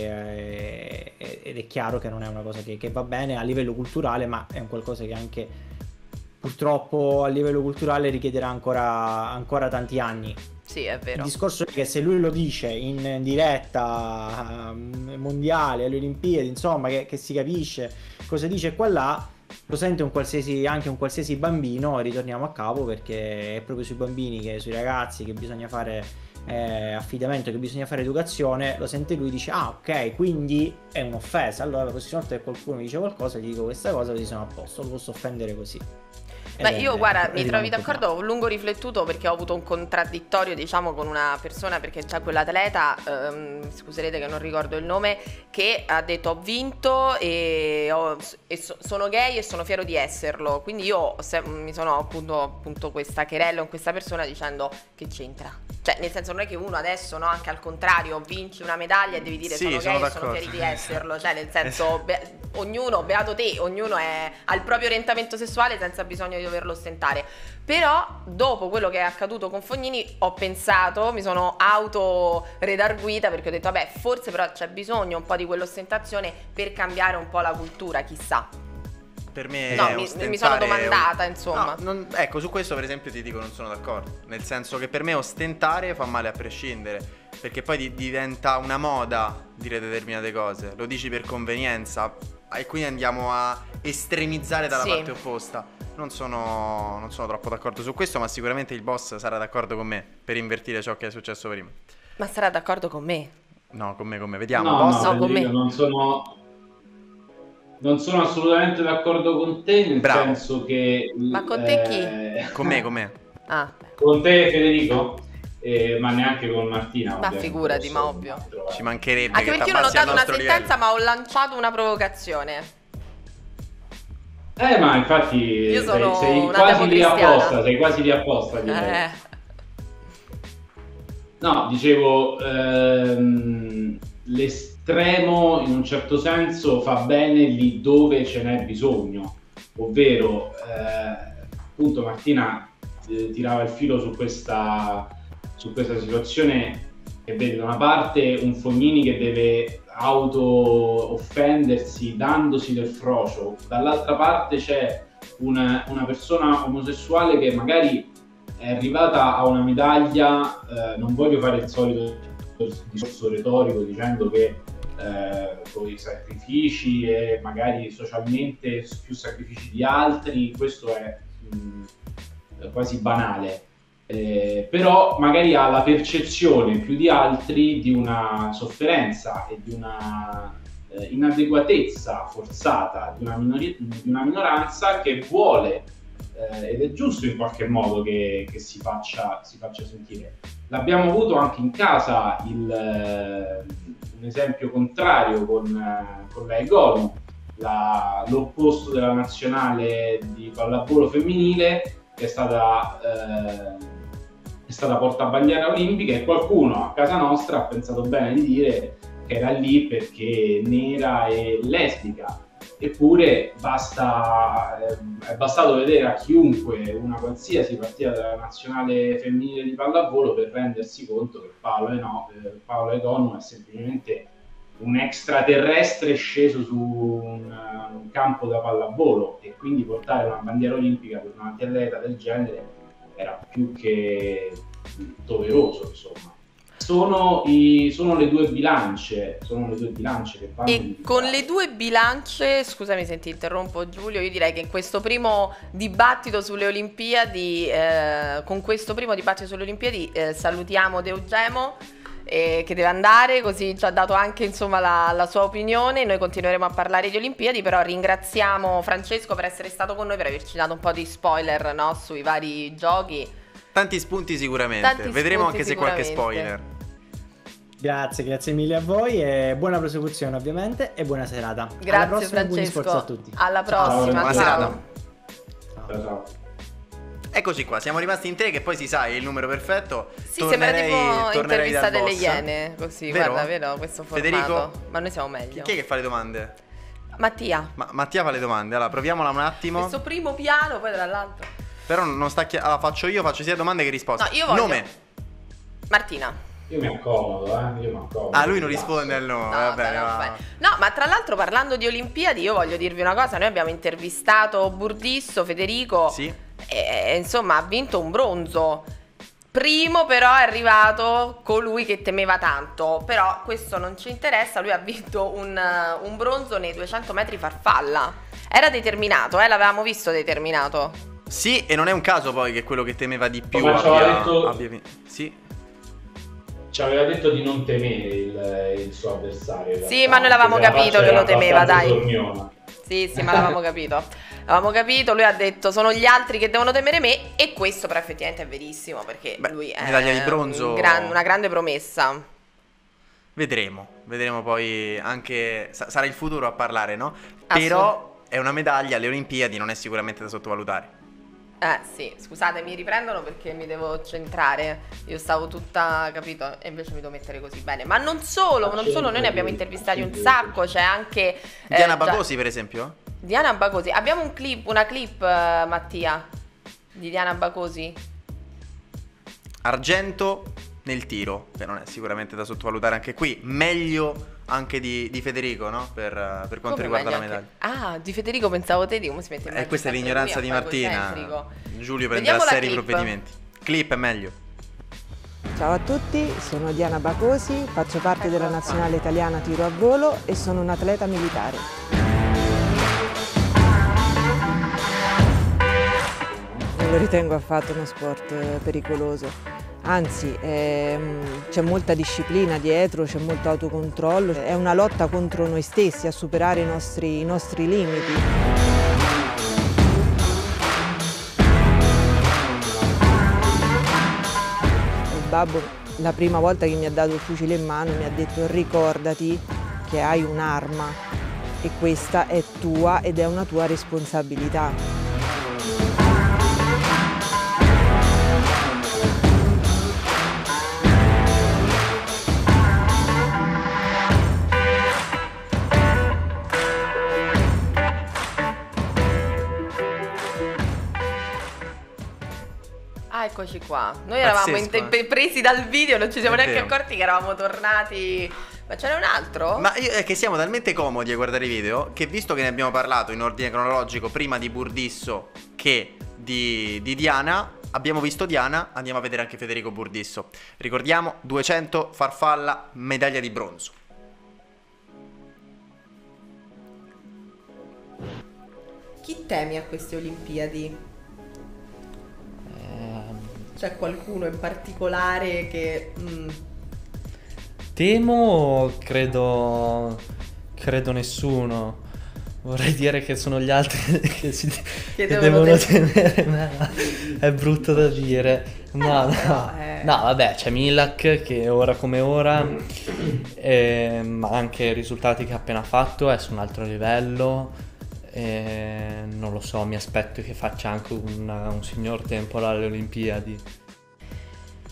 e, e, ed è chiaro che non è una cosa che, che va bene a livello culturale, ma è un qualcosa che anche purtroppo a livello culturale richiederà ancora, ancora tanti anni. Sì, è vero. Il discorso è che se lui lo dice in diretta uh, mondiale, alle Olimpiadi, insomma, che, che si capisce cosa dice qua là, lo sente un qualsiasi, anche un qualsiasi bambino, e ritorniamo a capo, perché è proprio sui bambini, che sui ragazzi che bisogna fare eh, affidamento, che bisogna fare educazione, lo sente lui, dice ah ok, quindi è un'offesa, allora la prossima volta che qualcuno mi dice qualcosa gli dico questa cosa, così sono a posto, lo posso offendere così. Beh, io guarda, mi trovi d'accordo, ho lungo riflettuto perché ho avuto un contraddittorio, diciamo, con una persona, perché c'è quell'atleta, ehm, scuserete che non ricordo il nome, che ha detto ho vinto e, ho, e so, sono gay e sono fiero di esserlo, quindi io se, mi sono appunto, appunto questa querella con questa persona dicendo che c'entra. Cioè, nel senso, non è che uno adesso, no, anche al contrario, vinci una medaglia e devi dire sì, sono sono gay e sono fieri di esserlo. Cioè, nel senso, be- ognuno, beato te, ognuno è, ha il proprio orientamento sessuale senza bisogno di doverlo ostentare. Però, dopo quello che è accaduto con Fognini, ho pensato, mi sono auto redarguita, perché ho detto, vabbè, forse però c'è bisogno un po' di quell'ostentazione per cambiare un po' la cultura, chissà. Per me no, è mi, ostentare mi sono domandata, un... insomma. No, non... Ecco, su questo per esempio ti dico non sono d'accordo. Nel senso che per me ostentare fa male a prescindere, perché poi di- diventa una moda dire determinate cose. Lo dici per convenienza e quindi andiamo a estremizzare dalla Sì. parte opposta. Non sono, non sono troppo d'accordo su questo, ma sicuramente il boss sarà d'accordo con me per invertire ciò che è successo prima. Ma sarà d'accordo con me? No, con me, con me. Vediamo. No, boss? no, no, con me. io non sono non sono assolutamente d'accordo con te, nel Bravo. senso che Ma con te chi? eh, Con me, con me. Ah, con te Federico, eh, ma neanche con Martina. Ma ovviamente, figurati, posso ma ovvio. trovare. Ci mancherebbe anche che perché io non ho t'abbassi al dato una nostro sentenza, livello. ma ho lanciato una provocazione. Eh, ma infatti Io sono sei, sei una quasi lì democristiana. apposta, sei quasi lì apposta. direi. Eh. No, dicevo, ehm, l'estremo in un certo senso fa bene lì dove ce n'è bisogno, ovvero, eh, appunto Martina eh, tirava il filo su questa, su questa situazione che vede da una parte un Fognini che deve auto-offendersi dandosi del frocio, dall'altra parte c'è una, una persona omosessuale che magari è arrivata a una medaglia, eh, non voglio fare il solito discorso retorico dicendo che eh, con i sacrifici e magari socialmente più sacrifici di altri, questo è mh, quasi banale, eh, però magari ha la percezione più di altri di una sofferenza e di una eh, inadeguatezza forzata di una, minori- di una minoranza che vuole Eh, ed è giusto in qualche modo che, che si, faccia, si faccia sentire. L'abbiamo avuto anche in casa il, eh, un esempio contrario con, eh, con la Egonu, la, l'opposto della nazionale di pallavolo femminile, che è stata eh, è stata portabandiera olimpica, e qualcuno a casa nostra ha pensato bene di dire che era lì perché nera e lesbica. Eppure basta, è bastato vedere a chiunque una qualsiasi partita della nazionale femminile di pallavolo per rendersi conto che Paola, no, Paola Egonu è semplicemente un extraterrestre sceso su un, un campo da pallavolo, e quindi portare una bandiera olimpica per un atleta del genere era più che doveroso, insomma. Sono, i, sono le due bilance, sono le due bilance che vanno. E con le due bilance, scusami se ti interrompo Giulio, io direi che in questo primo dibattito sulle Olimpiadi, eh, con questo primo dibattito sulle Olimpiadi eh, salutiamo Deugemo eh, che deve andare, così ci ha dato anche insomma la, la sua opinione. Noi continueremo a parlare di Olimpiadi, però ringraziamo Francesco per essere stato con noi, per averci dato un po' di spoiler, no, sui vari giochi. Tanti spunti sicuramente, Tanti vedremo spunti anche se qualche sicuramente. spoiler. Grazie, grazie mille a voi e buona prosecuzione ovviamente e buona serata. Grazie Alla prossima, buoni Francesco, sforzi a tutti. alla Ciao. prossima, Buona ciao. serata. Ciao, ciao. Eccoci qua, siamo rimasti in tre, che poi si sa è il numero perfetto. Sì, sembra tipo tornerei intervista dal delle boss. Iene, così, Vero? guarda, vero questo formato. Federico? Ma noi siamo meglio. Chi è che fa le domande? Mattia, Ma Mattia fa le domande, allora proviamola un attimo. questo primo piano, poi dall'altro. Però non sta chiaro. Allora faccio io, faccio sia domande che risposte. No, io voglio- Nome. Martina. Io mi accomodo, eh, io mi accomodo. Ah, lui non risponde al nome, No, va bene, vabbè, va. vabbè. No, ma tra l'altro parlando di Olimpiadi io voglio dirvi una cosa, noi abbiamo intervistato Burdisso, Federico, Sì. e insomma ha vinto un bronzo. Primo però è arrivato colui che temeva tanto, però questo non ci interessa, lui ha vinto un, un bronzo nei duecento metri farfalla. Era determinato, eh, l'avevamo visto determinato. Sì, e non è un caso poi che quello che temeva di più Ma ci aveva abbia, detto- abbia vinto. Sì. Ci aveva detto di non temere il, il suo avversario. in Sì, realtà, ma noi l'avevamo perché la capito faccia che era lo temeva, abbastanza dai. sorniona. Sì, sì, ma l'avevamo capito. L'avevamo capito, lui ha detto sono gli altri che devono temere me, e questo però effettivamente è verissimo, perché Beh, lui è medaglia di bronzo. un gran- una grande promessa. Vedremo, vedremo poi anche. sa- sarà il futuro a parlare, no? Però è una medaglia alle Olimpiadi, non è sicuramente da sottovalutare. Eh sì, scusate, mi riprendono perché mi devo centrare. Io stavo tutta, capito? E invece mi devo mettere così bene. Ma non solo, non solo, noi ne abbiamo intervistati un sacco, c'è anche eh, Diana già- Bagosi, per esempio? Diana Bacosi. Abbiamo un clip, una clip, eh, Mattia, di Diana Bacosi. Argento nel tiro, che non è sicuramente da sottovalutare anche qui. Meglio anche di, di Federico, no? Per, per quanto Come riguarda la meglio medaglia. anche- Ah, di Federico pensavo te, di come si mette in E mezzo questa è sempre l'ignoranza lui di a fare Martina. egocentrico. Giulio prenderà Vediamo la seri clip. provvedimenti. Clip è meglio. Ciao a tutti, sono Diana Bacosi, faccio parte della nazionale italiana tiro a volo e sono un atleta militare. Non lo ritengo affatto uno sport eh, pericoloso, anzi ehm, c'è molta disciplina dietro, c'è molto autocontrollo, è una lotta contro noi stessi a superare i nostri, i nostri limiti. Il babbo, la prima volta che mi ha dato il fucile in mano, mi ha detto: ricordati che hai un'arma e questa è tua ed è una tua responsabilità. Ah, eccoci qua. Noi eravamo Pazzesco, in te- eh. presi dal video, non ci siamo È neanche vero. accorti che eravamo tornati. Ma c'era un altro? Ma io- è che siamo talmente comodi a guardare i video che, visto che ne abbiamo parlato in ordine cronologico prima di Burdisso che di, di Diana, abbiamo visto Diana, andiamo a vedere anche Federico Burdisso. Ricordiamo, duecento farfalla, medaglia di bronzo. Chi temi a queste Olimpiadi? Ehm, C'è qualcuno in particolare che... mm, Temo, credo, credo nessuno. Vorrei dire che sono gli altri che, si, che devono devono tem- temere me. È brutto da dire. No, no, no, però, eh. no, vabbè, c'è Milak che ora come ora, eh, ma anche i risultati che ha appena fatto è su un altro livello. Eh, non lo so, mi aspetto che faccia anche una- un signor tempo alle Olimpiadi.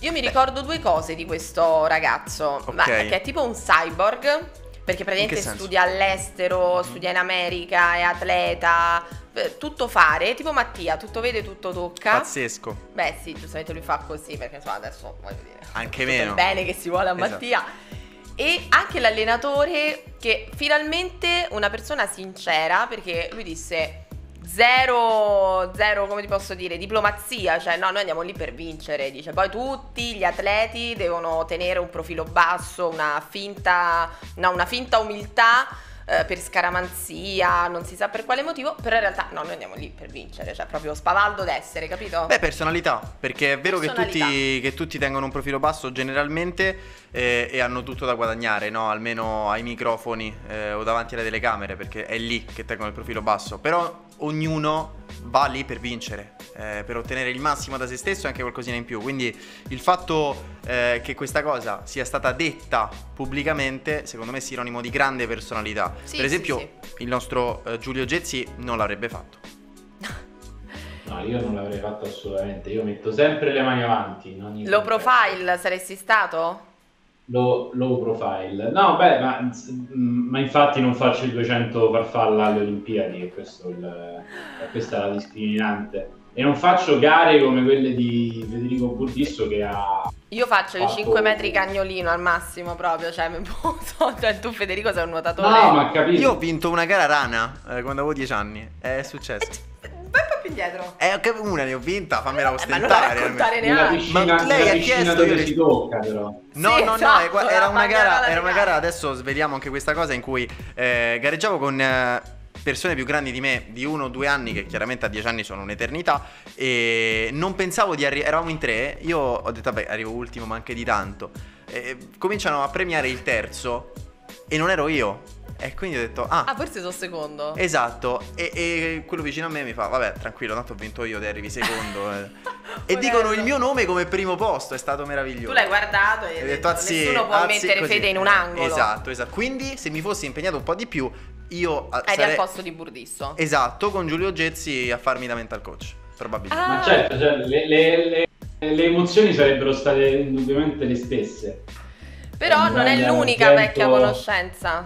Io mi ricordo due cose di questo ragazzo, Ok. ma- che è tipo un cyborg, perché praticamente In che senso? studia all'estero, studia in America, è atleta, eh, tutto fare, tipo Mattia, tutto vede, tutto tocca. Pazzesco. Beh sì, giustamente lui fa così, perché insomma adesso voglio dire, Anche tutto meno. il bene che si vuole a Esatto. Mattia. E anche l'allenatore, che finalmente una persona sincera, perché lui disse zero, zero, come ti posso dire, diplomazia, cioè no, noi andiamo lì per vincere, dice, poi tutti gli atleti devono tenere un profilo basso, una finta, no, una finta umiltà, eh, per scaramanzia, non si sa per quale motivo, però in realtà no, noi andiamo lì per vincere, cioè proprio spavaldo d'essere, capito? Beh, personalità, perché è vero che Personalità. tutti, che tutti tengono un profilo basso generalmente eh, e hanno tutto da guadagnare, no? Almeno ai microfoni eh, o davanti alle telecamere, perché è lì che tengono il profilo basso. Però ognuno va lì per vincere, eh, per ottenere il massimo da se stesso e anche qualcosina in più. Quindi il fatto eh, che questa cosa sia stata detta pubblicamente, secondo me è sinonimo di grande personalità. Sì, per esempio, sì, il nostro eh, Giulio Gezzi non l'avrebbe fatto. No, io non l'avrei fatto assolutamente. Io metto sempre le mani avanti. In ogni Low contesto. profile saresti stato? Low, low profile. No, beh, ma, ma infatti non faccio i duecento farfalla alle Olimpiadi, che questo è il, questa è la discriminante. E non faccio gare come quelle di Federico Burdisso che ha... Io faccio i fatto- cinque metri cagnolino al massimo proprio, cioè mi posso, cioè tu Federico sei un nuotatore. No, ma capito. Io ho vinto una gara rana eh, quando avevo dieci anni. È successo. Vai un po' più indietro. Eh, ok, una ne ho vinta, fammela Eh, ma non ostentare. raccontare Nella neanche. piscina, Ma lei nella ha piscina chiesto, dove io si ris- tocca, però. No, Sì, no, no, esatto, è qua- la era una gara, bagnola era una di gara, gara. adesso sveliamo anche questa cosa in cui eh, gareggiavo con eh, persone più grandi di me, di uno o due anni, che chiaramente a dieci anni sono un'eternità, e non pensavo di arrivare, eravamo in tre, io ho detto vabbè arrivo ultimo ma anche di tanto, e cominciano a premiare il terzo e non ero io, e quindi ho detto ah, Ah, forse sono secondo. esatto, e, e quello vicino a me mi fa vabbè tranquillo, tanto ho vinto io, te arrivi secondo eh. E Poverello. dicono il mio nome come primo posto, è stato meraviglioso. Tu l'hai guardato e E hai ho detto, detto azzi, nessuno può azzi, mettere così. Fede in un angolo. Esatto, esatto. Quindi se mi fossi impegnato un po' di più, io a- Eri sarei... al posto di Burdisso. Esatto, con Giulio Gezzi a farmi da mental coach, probabilmente. Ah. Ma certo, cioè, le, le- le- le emozioni sarebbero state indubbiamente le stesse. Però non è Beh, l'unica vento- vecchia conoscenza.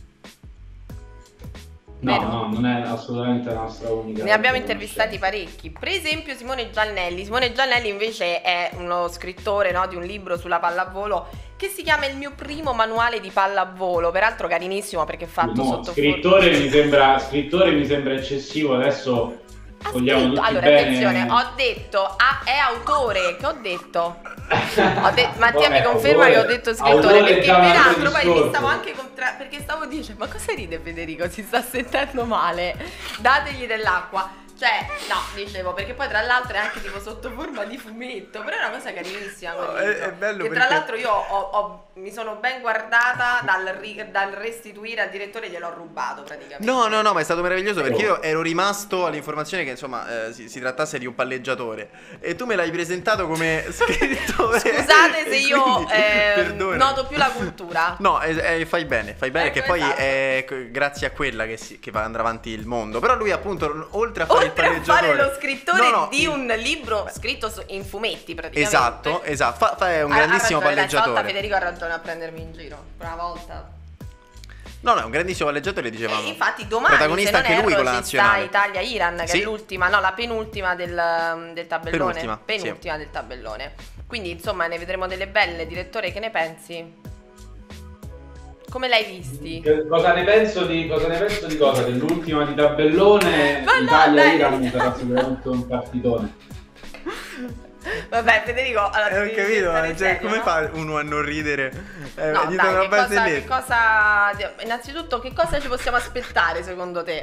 No, Vero? no, non è assolutamente la nostra unica. Ne abbiamo conoscenza. intervistati parecchi. Per esempio Simone Giannelli. Simone Giannelli invece è uno scrittore, no, di un libro sulla pallavolo che si chiama Il mio primo manuale di pallavolo. Peraltro carinissimo perché è fatto No, sotto scrittore mi sembra scrittore mi sembra eccessivo. Adesso Ha vogliamo scritto- tutti allora bene. attenzione, ho detto ah, è autore. Che ho detto? Ho de- Mattia Vabbè, mi conferma autore- che ho detto scrittore, autore è perché già un altro peraltro poi mi discorso. stavo anche contra- perché stavo dicendo ma cosa ride Federico, si sta sentendo male, dategli dell'acqua. Cioè, no, dicevo, perché poi tra l'altro è anche tipo sotto forma di fumetto, però è una cosa carinissima. quel No, è- libro. è bello che tra perché- l'altro io ho- ho- mi sono ben guardata dal, ri- dal restituire al direttore, gliel'ho rubato praticamente. No, no, no, ma è stato meraviglioso perché Oh. io ero rimasto all'informazione che insomma eh, si, si trattasse di un palleggiatore e tu me l'hai presentato come scrittore. Scusate se E io quindi, eh, perdona. noto più la cultura. No, eh, eh, fai bene, fai bene, Ecco, che poi esatto. è c- grazie a quella che, si, che va andrà avanti il mondo. Però lui appunto, oltre a fare Oltre il a palleggiatore... fare lo scrittore No, no, di il- un libro scritto su- in fumetti praticamente. Esatto, esatto, fa, fa- è un Ha- ha grandissimo ragione, dai, stavolta palleggiatore. Federico ha ragione a prendermi in giro. Una volta. No, no, è un grandissimo palleggiatore, dicevamo. E infatti domani, protagonista se non anche lui erro, con la ci nazionale. sta Italia-Iran, che Sì. è l'ultima, no, la penultima del, del tabellone. Penultima, Penultima del tabellone. Quindi, insomma, ne vedremo delle belle. Direttore, che ne pensi? Come l'hai visti? Che- Cosa ne penso di cosa? Ne penso di cosa? Dell'ultima di tabellone, Ma no, Italia dai, Iran dai. sarà sicuramente un partitone. Vabbè, Federico, allora, Eh, ho devi capito, stare cioè, serio, come no? fa uno a non ridere? Eh, No, gli dai, do una che cosa, che barzelletta. cosa... Innanzitutto, che cosa ci possiamo aspettare secondo te?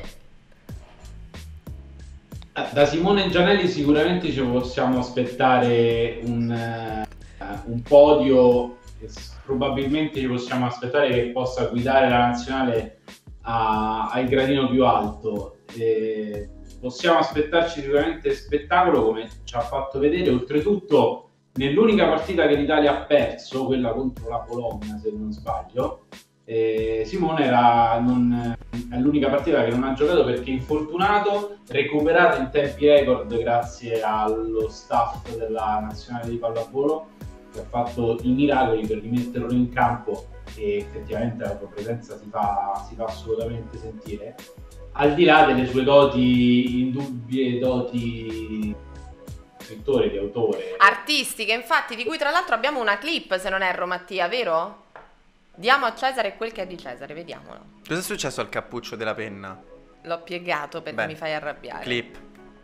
Eh, Da Simone Gianelli sicuramente ci possiamo aspettare un, eh, un podio che s- probabilmente ci possiamo aspettare che possa guidare la nazionale a- al gradino più alto. E possiamo aspettarci sicuramente spettacolo come ci ha fatto vedere, oltretutto nell'unica partita che l'Italia ha perso, quella contro la Polonia se non sbaglio, eh, Simone era non, è l'unica partita che non ha giocato perché infortunato, recuperato in tempi record grazie allo staff della nazionale di pallavolo che ha fatto i miracoli per rimetterlo in campo, e effettivamente la sua presenza si fa, si fa assolutamente sentire, al di là delle sue doti, indubbie doti scrittore, di autore, artistiche, infatti, di cui tra l'altro abbiamo una clip, se non erro, Mattia, vero? Diamo a Cesare quel che è di Cesare, vediamolo. Cosa è successo al cappuccio della penna? L'ho piegato perché Beh, mi fai arrabbiare. Clip.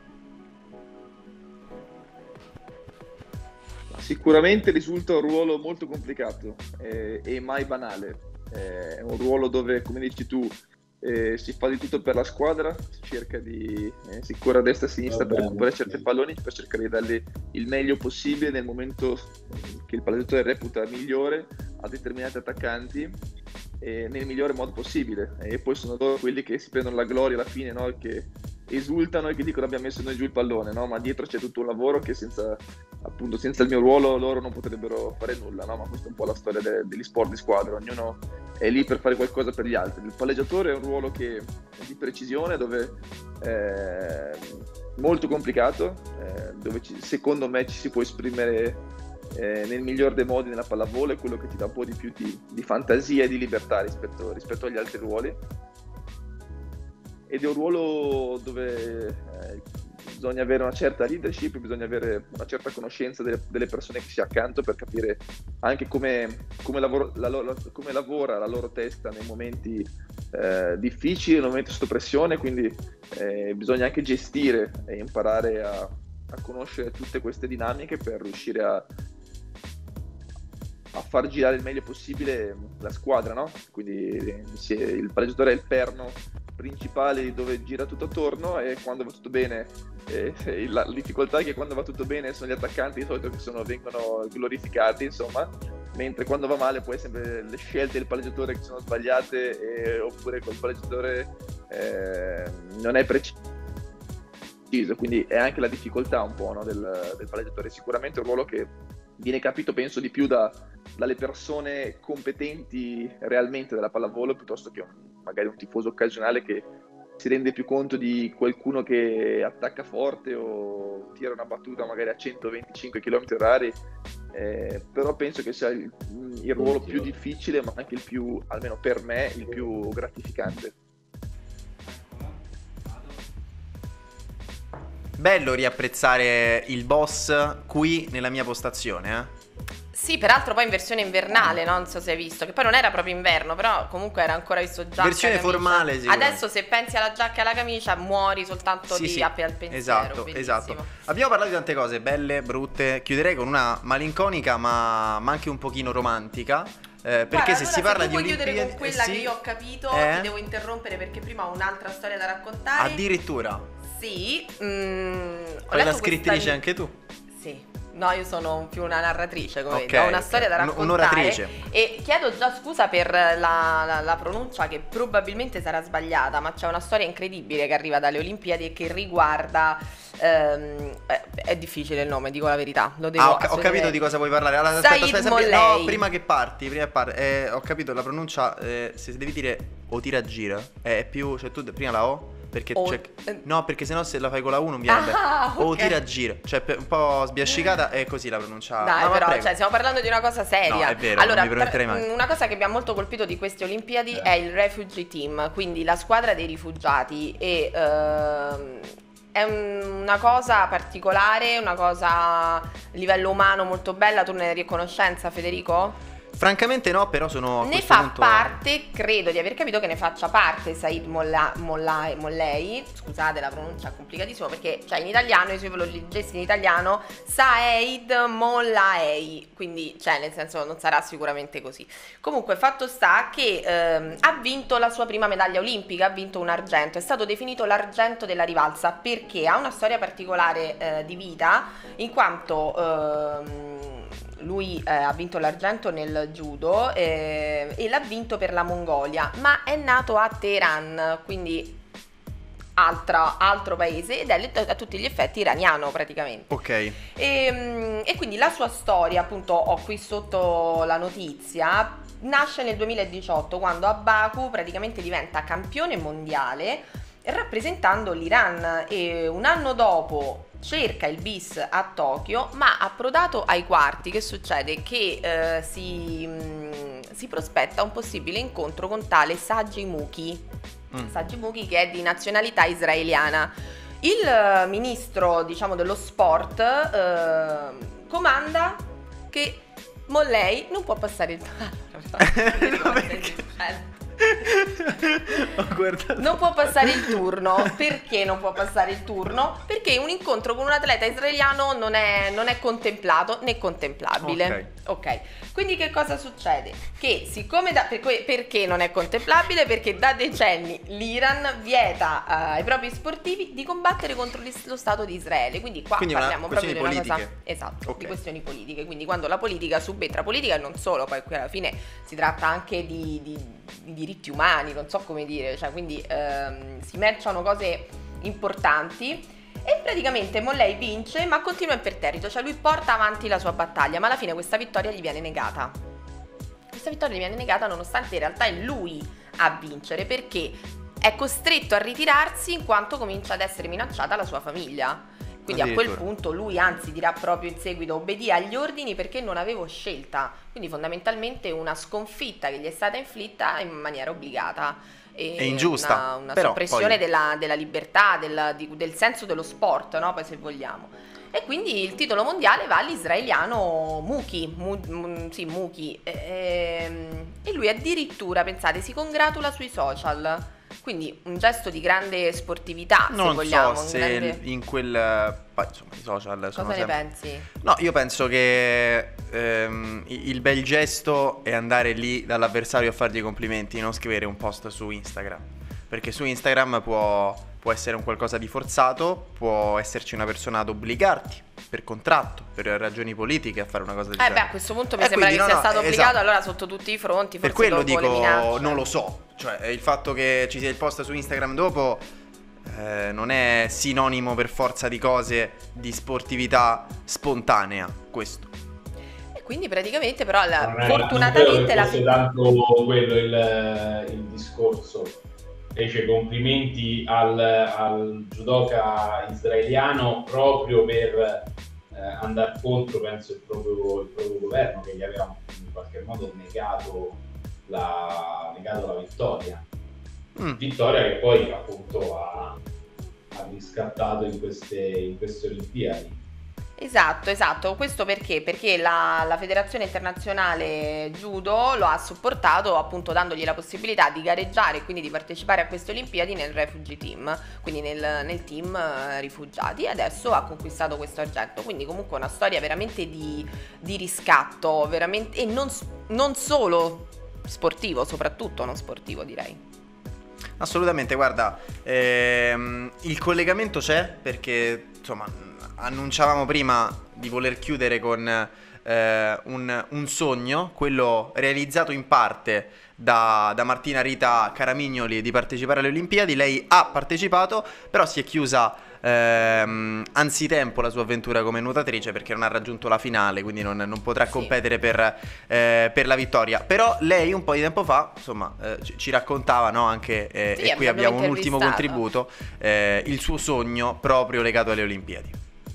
Sicuramente risulta un ruolo molto complicato eh, e mai banale. Eh, È un ruolo dove, come dici tu, eh, si fa di tutto per la squadra, si cerca di eh, si corre a destra e a sinistra per Vabbè, recuperare sì. certi palloni, per cercare di dargli il meglio possibile nel momento che il palleggiatore reputa migliore a determinati attaccanti, eh, nel migliore modo possibile. E poi sono loro quelli che si prendono la gloria alla fine, no? Che esultano e che dicono abbiamo messo noi giù il pallone, no? Ma dietro c'è tutto un lavoro che senza, appunto, senza il mio ruolo loro non potrebbero fare nulla, no? Ma questa è un po' la storia de- degli sport di squadra, ognuno è lì per fare qualcosa per gli altri. Il palleggiatore è un ruolo che è di precisione, dove è molto complicato, eh, dove ci- secondo me ci si può esprimere eh, nel miglior dei modi nella pallavolo, è quello che ti dà un po' di più di, di fantasia e di libertà rispetto, rispetto agli altri ruoli. Ed è un ruolo dove eh, bisogna avere una certa leadership, bisogna avere una certa conoscenza delle, delle persone che si ha accanto per capire anche come, come, lavoro- la loro- come lavora la loro testa nei momenti eh, difficili, nei momenti sotto pressione, quindi eh, bisogna anche gestire e imparare a, a conoscere tutte queste dinamiche per riuscire a, a far girare il meglio possibile la squadra, no? Quindi eh, si è- il palleggiatore è il perno principale dove gira tutto attorno, e quando va tutto bene eh, eh, la, la difficoltà è che quando va tutto bene sono gli attaccanti di solito che sono, vengono glorificati, insomma, mentre quando va male poi sempre le scelte del palleggiatore che sono sbagliate, eh, oppure quel palleggiatore eh, non è preciso, quindi è anche la difficoltà un po', no, del, del palleggiatore. Sicuramente è un ruolo che viene capito, penso, di più da, dalle persone competenti realmente della pallavolo, piuttosto che un, magari un tifoso occasionale che si rende più conto di qualcuno che attacca forte o tira una battuta magari a centoventicinque chilometri orari, eh, però penso che sia il, il ruolo più difficile, ma anche il più, almeno per me, il più gratificante. Bello riapprezzare il boss qui nella mia postazione, eh? Sì, peraltro poi in versione invernale, no? Non so se hai visto, che poi non era proprio inverno, però comunque era ancora visto giacca, Versione camicia. formale, sicuramente. Adesso se pensi alla giacca e alla camicia muori soltanto Sì, di sì, api al pensiero. esatto, bellissimo. esatto. Abbiamo parlato di tante cose belle, brutte. Chiuderei con una malinconica ma, ma anche un pochino romantica. Eh, perché Guarda, se allora, si parla tu di vuoi Olimpiadi, chiudere con quella eh, sì, che io ho capito, eh? ti devo interrompere perché prima ho un'altra storia da raccontare. Addirittura. Sì, mm, ho Fai la letto scrittrice questa- anche tu. Sì. No, io sono più una narratrice, come Ok, vedi, ho una ok. storia da Un- raccontare. un'oratrice. E chiedo già scusa per la, la- la pronuncia, che probabilmente sarà sbagliata, ma c'è una storia incredibile che arriva dalle Olimpiadi e che riguarda... ehm, eh, è difficile il nome, dico la verità. Lo devo Ah, ho, ca- ho assolutamente- capito di cosa vuoi parlare. Allora, aspetta, Said aspetta, aspetta, Mollei. no, prima che parti, prima che parti, eh, ho capito la pronuncia. Eh, se devi dire o tira gira, è più. Cioè, tu prima la O. Perché O- c'è- eh. no, perché sennò se la fai con la U non viene bene. Ah, O ok. tira gira, cioè per- un po' sbiascicata è così la pronuncia. Dai, No, ma però, prego. cioè, stiamo parlando di una cosa seria. No, è vero, allora, non mi permetterei mai. una cosa che mi ha molto colpito di queste Olimpiadi è il Refugee Team, quindi la squadra dei rifugiati. E ehm, è un- una cosa particolare, una cosa a livello umano molto bella. Tu ne hai riconoscenza, Federico? Francamente no, però sono a Ne questo fa punto... parte, credo di aver capito che ne faccia parte Said Molla- Molla- Mollei. Scusate, la pronuncia è complicatissima perché, cioè, in italiano, se ve lo leggessi in italiano, Said Mollei, quindi, cioè, nel senso, non sarà sicuramente così. Comunque, fatto sta che ehm, ha vinto la sua prima medaglia olimpica, ha vinto un argento, è stato definito l'argento della rivalsa perché ha una storia particolare eh, di vita, in quanto ehm, lui eh, ha vinto l'argento nel judo eh, e l'ha vinto per la Mongolia, ma è nato a Teheran, quindi altra- altro paese, ed è a tutti gli effetti iraniano praticamente. Ok. E, mm, e quindi la sua storia, appunto, ho qui sotto la notizia, nasce nel duemiladiciotto, quando a Baku praticamente diventa campione mondiale rappresentando l'Iran, e un anno dopo cerca il bis a Tokyo, ma approdato ai quarti, che succede? Che eh, si, mh, si prospetta un possibile incontro con tale Saji Muki, mm. Saji Muki che è di nazionalità israeliana. Il uh, ministro, diciamo, dello sport uh, comanda che Mollei non può passare il... no, non può passare il turno. Perché non può passare il turno? Perché un incontro con un atleta israeliano non è, non è contemplato né contemplabile. Ok, okay. Quindi che cosa succede? Che siccome da, per, perché non è contemplabile? Perché da decenni l'Iran vieta uh, ai propri sportivi di combattere contro lo Stato di Israele. Quindi qua Quindi parliamo proprio di una politiche. cosa, esatto, okay. di questioni politiche. Quindi quando la politica subentra politica, e non solo, poi qui alla fine si tratta anche di, di, di diritti umani, non so come dire, cioè quindi ehm, si matchano cose importanti. E praticamente Mollei vince, ma continua imperterrito, cioè lui porta avanti la sua battaglia, ma alla fine questa vittoria gli viene negata. Questa vittoria gli viene negata nonostante in realtà è lui a vincere, perché è costretto a ritirarsi in quanto comincia ad essere minacciata la sua famiglia. Quindi a quel punto lui anzi dirà proprio in seguito: obbedì agli ordini perché non avevo scelta. Quindi fondamentalmente una sconfitta che gli è stata inflitta in maniera obbligata. E è ingiusta, una, una però soppressione poi... della, della libertà, della, di, del senso dello sport, no? Poi se vogliamo. E quindi il titolo mondiale va all'israeliano Muki, Mu, Mu, sì, Muki e, e lui addirittura, pensate, si congratula sui social. Quindi un gesto di grande sportività, non se vogliamo. so se grande... in quel... Poi, insomma, i social Cosa sono ne sempre... pensi? No, io penso che ehm, il bel gesto è andare lì dall'avversario a fargli i complimenti, non scrivere un post su Instagram. Perché su Instagram può, può essere un qualcosa di forzato, può esserci una persona ad obbligarti per contratto, per ragioni politiche a fare una cosa del Eh genere. beh, a questo punto mi E sembra quindi, che no, sia no, stato obbligato, esatto. allora sotto tutti i fronti, forse per quello dopo le dico, minacce. non lo so. Cioè, il fatto che ci sia il post su Instagram dopo eh, non è sinonimo per forza di cose di sportività spontanea, questo. E quindi praticamente però la, Non è- fortunatamente non credo la che fosse tanto quello il, il discorso. Fece complimenti al, al judoka israeliano proprio per eh, andare contro, penso, il proprio, il proprio governo, che gli aveva in qualche modo negato la, negato la vittoria. Mm. Vittoria che poi appunto ha, ha riscattato in queste, in queste Olimpiadi. Esatto, esatto. Questo perché? Perché la, la Federazione Internazionale Judo lo ha supportato appunto dandogli la possibilità di gareggiare e quindi di partecipare a queste Olimpiadi nel refugee team, quindi nel, nel team eh, rifugiati, e adesso ha conquistato questo argento. Quindi comunque una storia veramente di, di riscatto, veramente, e non, non solo sportivo, soprattutto non sportivo, direi. Assolutamente, guarda, ehm, il collegamento c'è perché, insomma, annunciavamo prima di voler chiudere con eh, un, un sogno, quello realizzato in parte da, da Martina Rita Caramignoli, di partecipare alle Olimpiadi. Lei ha partecipato, però si è chiusa ehm, anzitempo la sua avventura come nuotatrice perché non ha raggiunto la finale, quindi non, non potrà Sì. competere per, eh, per la vittoria. Però lei un po' di tempo fa, insomma, eh, ci, ci raccontava, no, anche, eh, Sì, e qui abbiamo abbiamo un ultimo intervistato. contributo, eh, il suo sogno proprio legato alle Olimpiadi.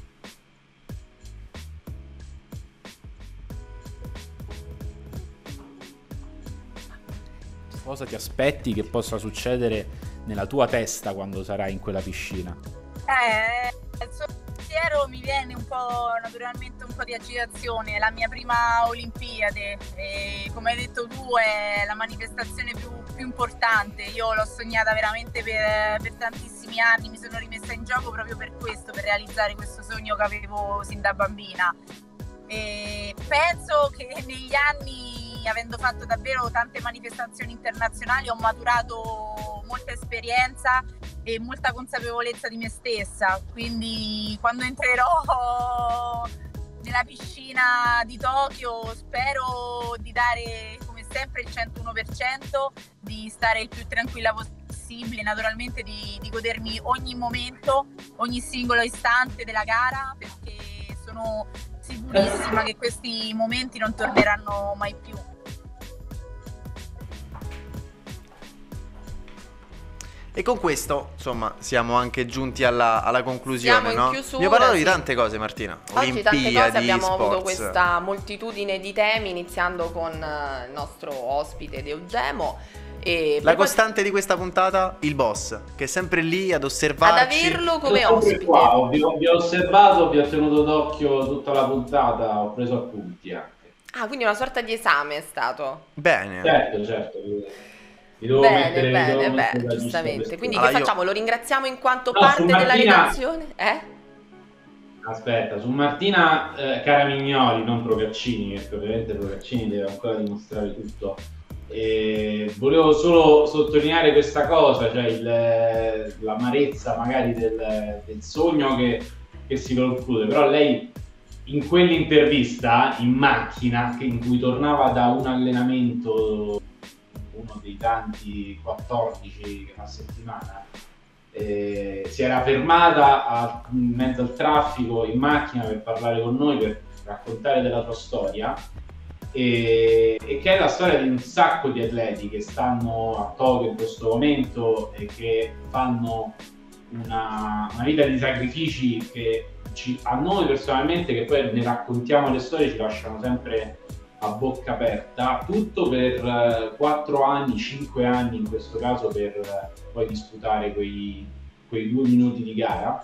Cosa ti aspetti che possa succedere nella tua testa quando sarai in quella piscina? Eh, il suo pensiero mi viene un po', naturalmente un po' di agitazione, è la mia prima Olimpiade e come hai detto tu è la manifestazione più, più importante. Io l'ho sognata veramente per, per tantissimi anni, mi sono rimessa in gioco proprio per questo, per realizzare questo sogno che avevo sin da bambina. E penso che negli anni, avendo fatto davvero tante manifestazioni internazionali, ho maturato molta esperienza e molta consapevolezza di me stessa, quindi quando entrerò nella piscina di Tokyo spero di dare come sempre il centouno per cento, di stare il più tranquilla possibile, naturalmente di, di godermi ogni momento, ogni singolo istante della gara, perché sono sicurissima che questi momenti non torneranno mai più. E con questo, insomma, siamo anche giunti alla, alla conclusione, Siamo in no? chiusura, Abbiamo parlato sì. di tante cose, Martina. Oggi tante cose, Olimpiadi, abbiamo avuto sports. questa moltitudine di temi, iniziando con eh, il nostro ospite Deugemo. E La poi costante di questa puntata, il boss, che è sempre lì ad ad osservarci. averlo come Io sono sempre ospite. qua, vi ho, vi ho osservato, vi ho tenuto d'occhio tutta la puntata, ho preso appunti anche. Ah, quindi una sorta di esame è stato. Bene. Certo, certo. vi- Vi devo Bene, mettere, vi bene, devo beh, mettere la giusta giustamente. questione. Quindi Allora, che io- facciamo? Lo ringraziamo in quanto No, parte su della Martina- redazione? Eh? Aspetta, su Martina eh, Caramignoli, non Procaccini, perché ovviamente Procaccini deve ancora dimostrare tutto. E volevo solo sottolineare questa cosa, cioè il- l'amarezza magari del, del sogno che, che si conclude, però lei in quell'intervista in macchina, che- in cui tornava da un allenamento, uno dei tanti quattordici a settimana, eh, si era fermata a- in mezzo al traffico in macchina per parlare con noi, per raccontare della sua storia, e, e che è la storia di un sacco di atleti che stanno a Tokyo in questo momento e che fanno una, una vita di sacrifici che ci- a noi personalmente, che poi ne raccontiamo le storie, ci lasciano sempre a bocca aperta, tutto per quattro anni, cinque anni in questo caso, per eh, poi disputare quei, quei due minuti di gara.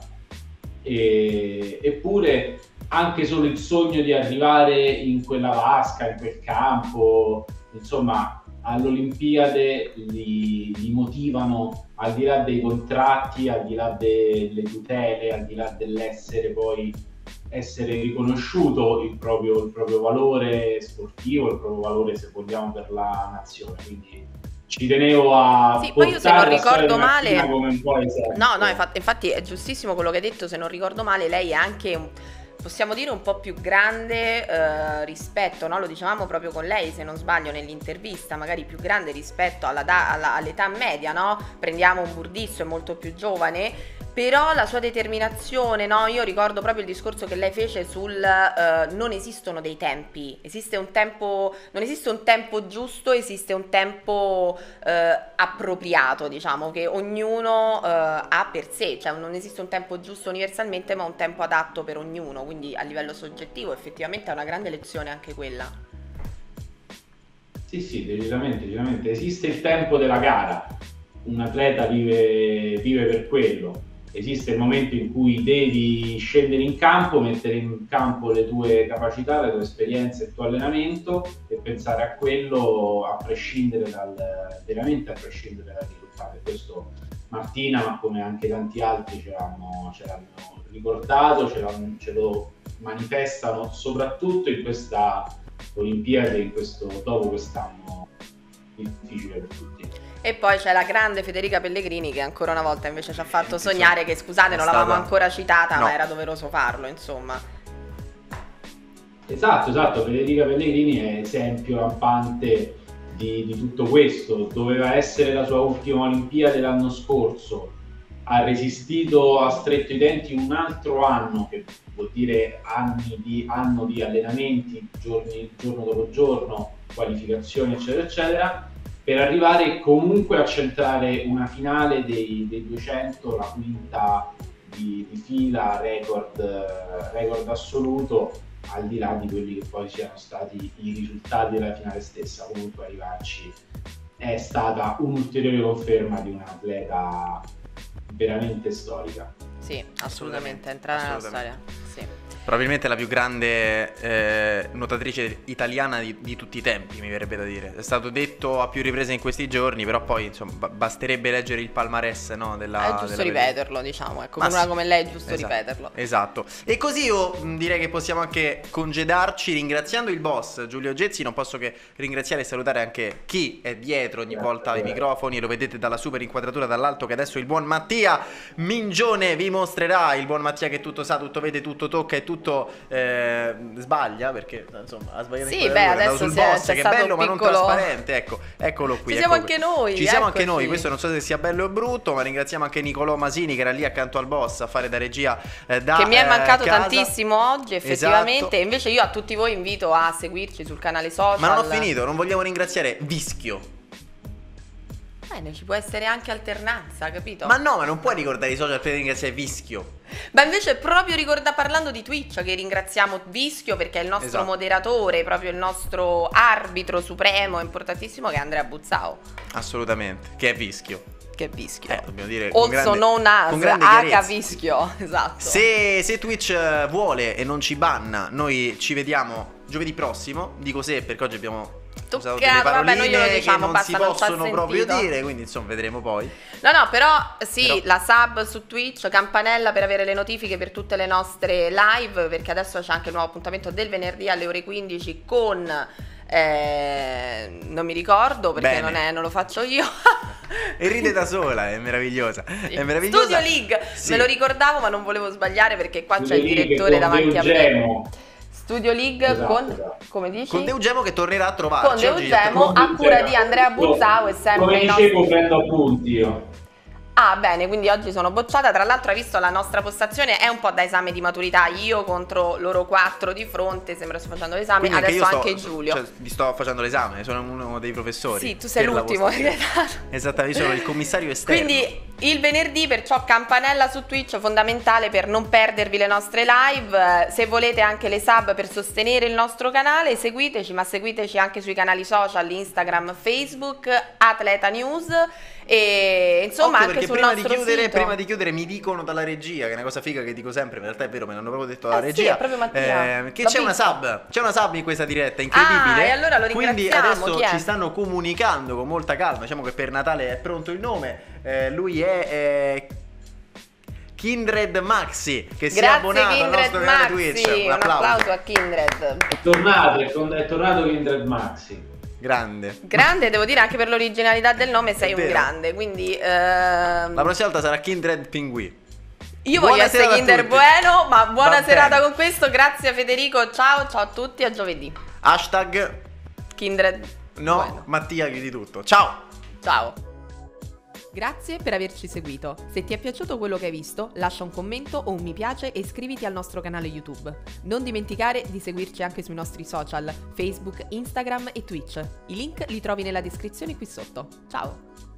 E, eppure anche solo il sogno di arrivare in quella vasca, in quel campo, insomma, all'Olimpiade li, li motivano, al di là dei contratti, al di là delle tutele, al di là dell'essere poi essere riconosciuto il proprio, il proprio valore sportivo, il proprio valore, se vogliamo, per la nazione. Quindi ci tenevo a Sì, poi io, se non portare la storia ricordo di Martina male- come un po' esempio. No, no, infatti, infatti è giustissimo quello che hai detto, se non ricordo male, lei è anche, un- possiamo dire, un po' più grande eh, rispetto, no? Lo dicevamo proprio con lei, se non sbaglio, nell'intervista, magari più grande rispetto alla da- alla- all'età media, no? Prendiamo un Burdisso, è molto più giovane, però la sua determinazione, no? Io ricordo proprio il discorso che lei fece sul eh, non esistono dei tempi, esiste un tempo, non esiste un tempo giusto, esiste un tempo eh, appropriato, diciamo, che ognuno eh, ha per sé, cioè non esiste un tempo giusto universalmente, ma un tempo adatto per ognuno, quindi a livello soggettivo effettivamente è una grande lezione anche quella. Sì, sì, decisamente, decisamente. Esiste il tempo della gara, un atleta vive, vive per quello. Esiste il momento in cui devi scendere in campo, mettere in campo le tue capacità, le tue esperienze, il tuo allenamento e pensare a quello a prescindere dal, veramente a prescindere dal risultato. E questo Martina, ma come anche tanti altri, ce l'hanno, ce l'hanno ricordato, ce, l'hanno, ce lo manifestano soprattutto in questa Olimpiade, in questo, dopo quest'anno difficile per tutti. E poi c'è la grande Federica Pellegrini che ancora una volta invece ci ha fatto Insomma, sognare, che scusate è non l'avevamo stata- ancora citata, No. ma era doveroso farlo, insomma. Esatto, esatto, Federica Pellegrini è esempio lampante di, di tutto questo. Doveva essere la sua ultima Olimpiade l'anno scorso, ha resistito a stretto i denti un altro anno, che vuol dire anni di, anno di allenamenti, giorni, giorno dopo giorno, qualificazioni, eccetera, eccetera, per arrivare comunque a centrare una finale dei, dei duecento, la quinta di, di fila, record, record assoluto, al di là di quelli che poi siano stati i risultati della finale stessa. Comunque arrivarci è stata un'ulteriore conferma di un atleta veramente storica. Sì, assolutamente, entrare nella storia. Sì. Probabilmente la più grande eh, nuotatrice italiana di, di tutti i tempi, mi verrebbe da dire. È stato detto a più riprese in questi giorni, però poi insomma ba- basterebbe leggere il palmarès, no, della, È giusto della ripeterlo, diciamo, ecco, Ma con una sì. come lei è giusto Esatto, ripeterlo. Esatto. E così io mh, direi che possiamo anche congedarci ringraziando il boss Giulio Gezzi. Non posso che ringraziare e salutare anche chi è dietro ogni volta ai microfoni, e lo vedete dalla super inquadratura dall'alto, che adesso il buon Mattia Mingione vi mostrerà. Il buon Mattia che tutto sa, tutto vede, tutto tocca e tutto eh, sbaglia, perché insomma ha sbagliato Sì, in beh, quadratura, è andato adesso sul si è- boss c'è che è stato bello un ma non piccolo- trasparente. Ecco, eccolo qui. Ci siamo ecco qui. anche noi, Ci siamo anche eccoci. noi. Questo non so se sia bello o brutto, ma ringraziamo anche Nicolò Masini che era lì accanto al boss a fare da regia eh, da Che mi è eh, mancato casa. tantissimo oggi, effettivamente. Esatto. Invece io a tutti voi invito a seguirci sul canale social. Ma non ho finito, non vogliamo ringraziare Vischio. bene, ci può essere anche alternanza, capito? Ma no, ma non puoi ricordare i social per ringraziare Vischio. Ma invece proprio ricorda parlando di Twitch, che ringraziamo Vischio perché è il nostro Esatto. moderatore, proprio il nostro arbitro supremo, importantissimo, che è Andrea Buzzao. Assolutamente, che è Vischio. Che è Vischio. Eh, dobbiamo dire con Also grande, known as con grande H chiarezza. Vischio, esatto. Se, se Twitch eh, vuole e non ci banna, noi ci vediamo giovedì prossimo. Dico se, perché oggi abbiamo usato delle Toccato, vabbè, noi glielo paroline diciamo, che non basta, si non ci ha possono proprio sentito. dire, quindi insomma vedremo poi. No, no, però sì, Però- la sub su Twitch, campanella per avere le notifiche per tutte le nostre live, perché adesso c'è anche il nuovo appuntamento del venerdì alle ore quindici con... eh, non mi ricordo perché Bene. non, è, non lo faccio io. E ride da sola, è meravigliosa. Sì. È meravigliosa. Studio League, Sì. me lo ricordavo ma non volevo sbagliare perché qua c'è Studio il League direttore con davanti a me. Deugemo. Studio League Esatto, con, esatto. come dici? Con Deugemo che tornerà a trovarci. Con Oggi Deugemo è- a cura di Andrea Buzzao e sempre Come i dicevo, nostri... prendo appunti io. Ah, bene, quindi oggi sono bocciata. Tra l'altro hai visto la nostra postazione è un po' da esame di maturità. Io contro loro quattro di fronte, sembra sto facendo l'esame. Quindi Adesso io sto- anche Giulio. Cioè, vi sto facendo l'esame, sono uno dei professori. Sì, tu sei per la l'ultimo. vostra sede. Esattamente, io sono il commissario esterno. Quindi il venerdì, perciò campanella su Twitch, fondamentale per non perdervi le nostre live. Se volete anche le sub per sostenere il nostro canale, seguiteci, ma seguiteci anche sui canali social, Instagram, Facebook, Atleta News e insomma Occhio, anche perché sul prima di, nostro chiudere, sito. prima di chiudere mi dicono dalla regia, che è una cosa figa che dico sempre, in realtà è vero, me l'hanno proprio detto dalla Eh sì, regia, è proprio Mattia. eh, che L'ho c'è una visto. sub, c'è una sub in questa diretta, incredibile. Ah, e allora lo Quindi ringraziamo, adesso chi è? ci stanno comunicando con molta calma, diciamo che per Natale è pronto il nome, eh, lui è... eh, Kindred Maxi, che si è Grazie abbonato al Kindred nostro canale Maxi, Twitch. Un un applauso. applauso a Kindred. È tornato, è, con- è tornato Kindred Maxi. Grande. Grande, devo dire anche per l'originalità del nome sei È un vero. grande, quindi ehm, La prossima volta sarà Kindred Pinguì. io voglio Buona essere serata a Kinder tutti. Bueno, ma buona Va serata bene. con questo, grazie Federico, ciao, ciao a tutti, a giovedì. Hashtag Kindred no, Bueno. Mattia chiudi tutto. Ciao. Ciao. Grazie per averci seguito. Se ti è piaciuto quello che hai visto, lascia un commento o un mi piace e iscriviti al nostro canale YouTube. Non dimenticare di seguirci anche sui nostri social, Facebook, Instagram e Twitch. I link li trovi nella descrizione qui sotto. Ciao!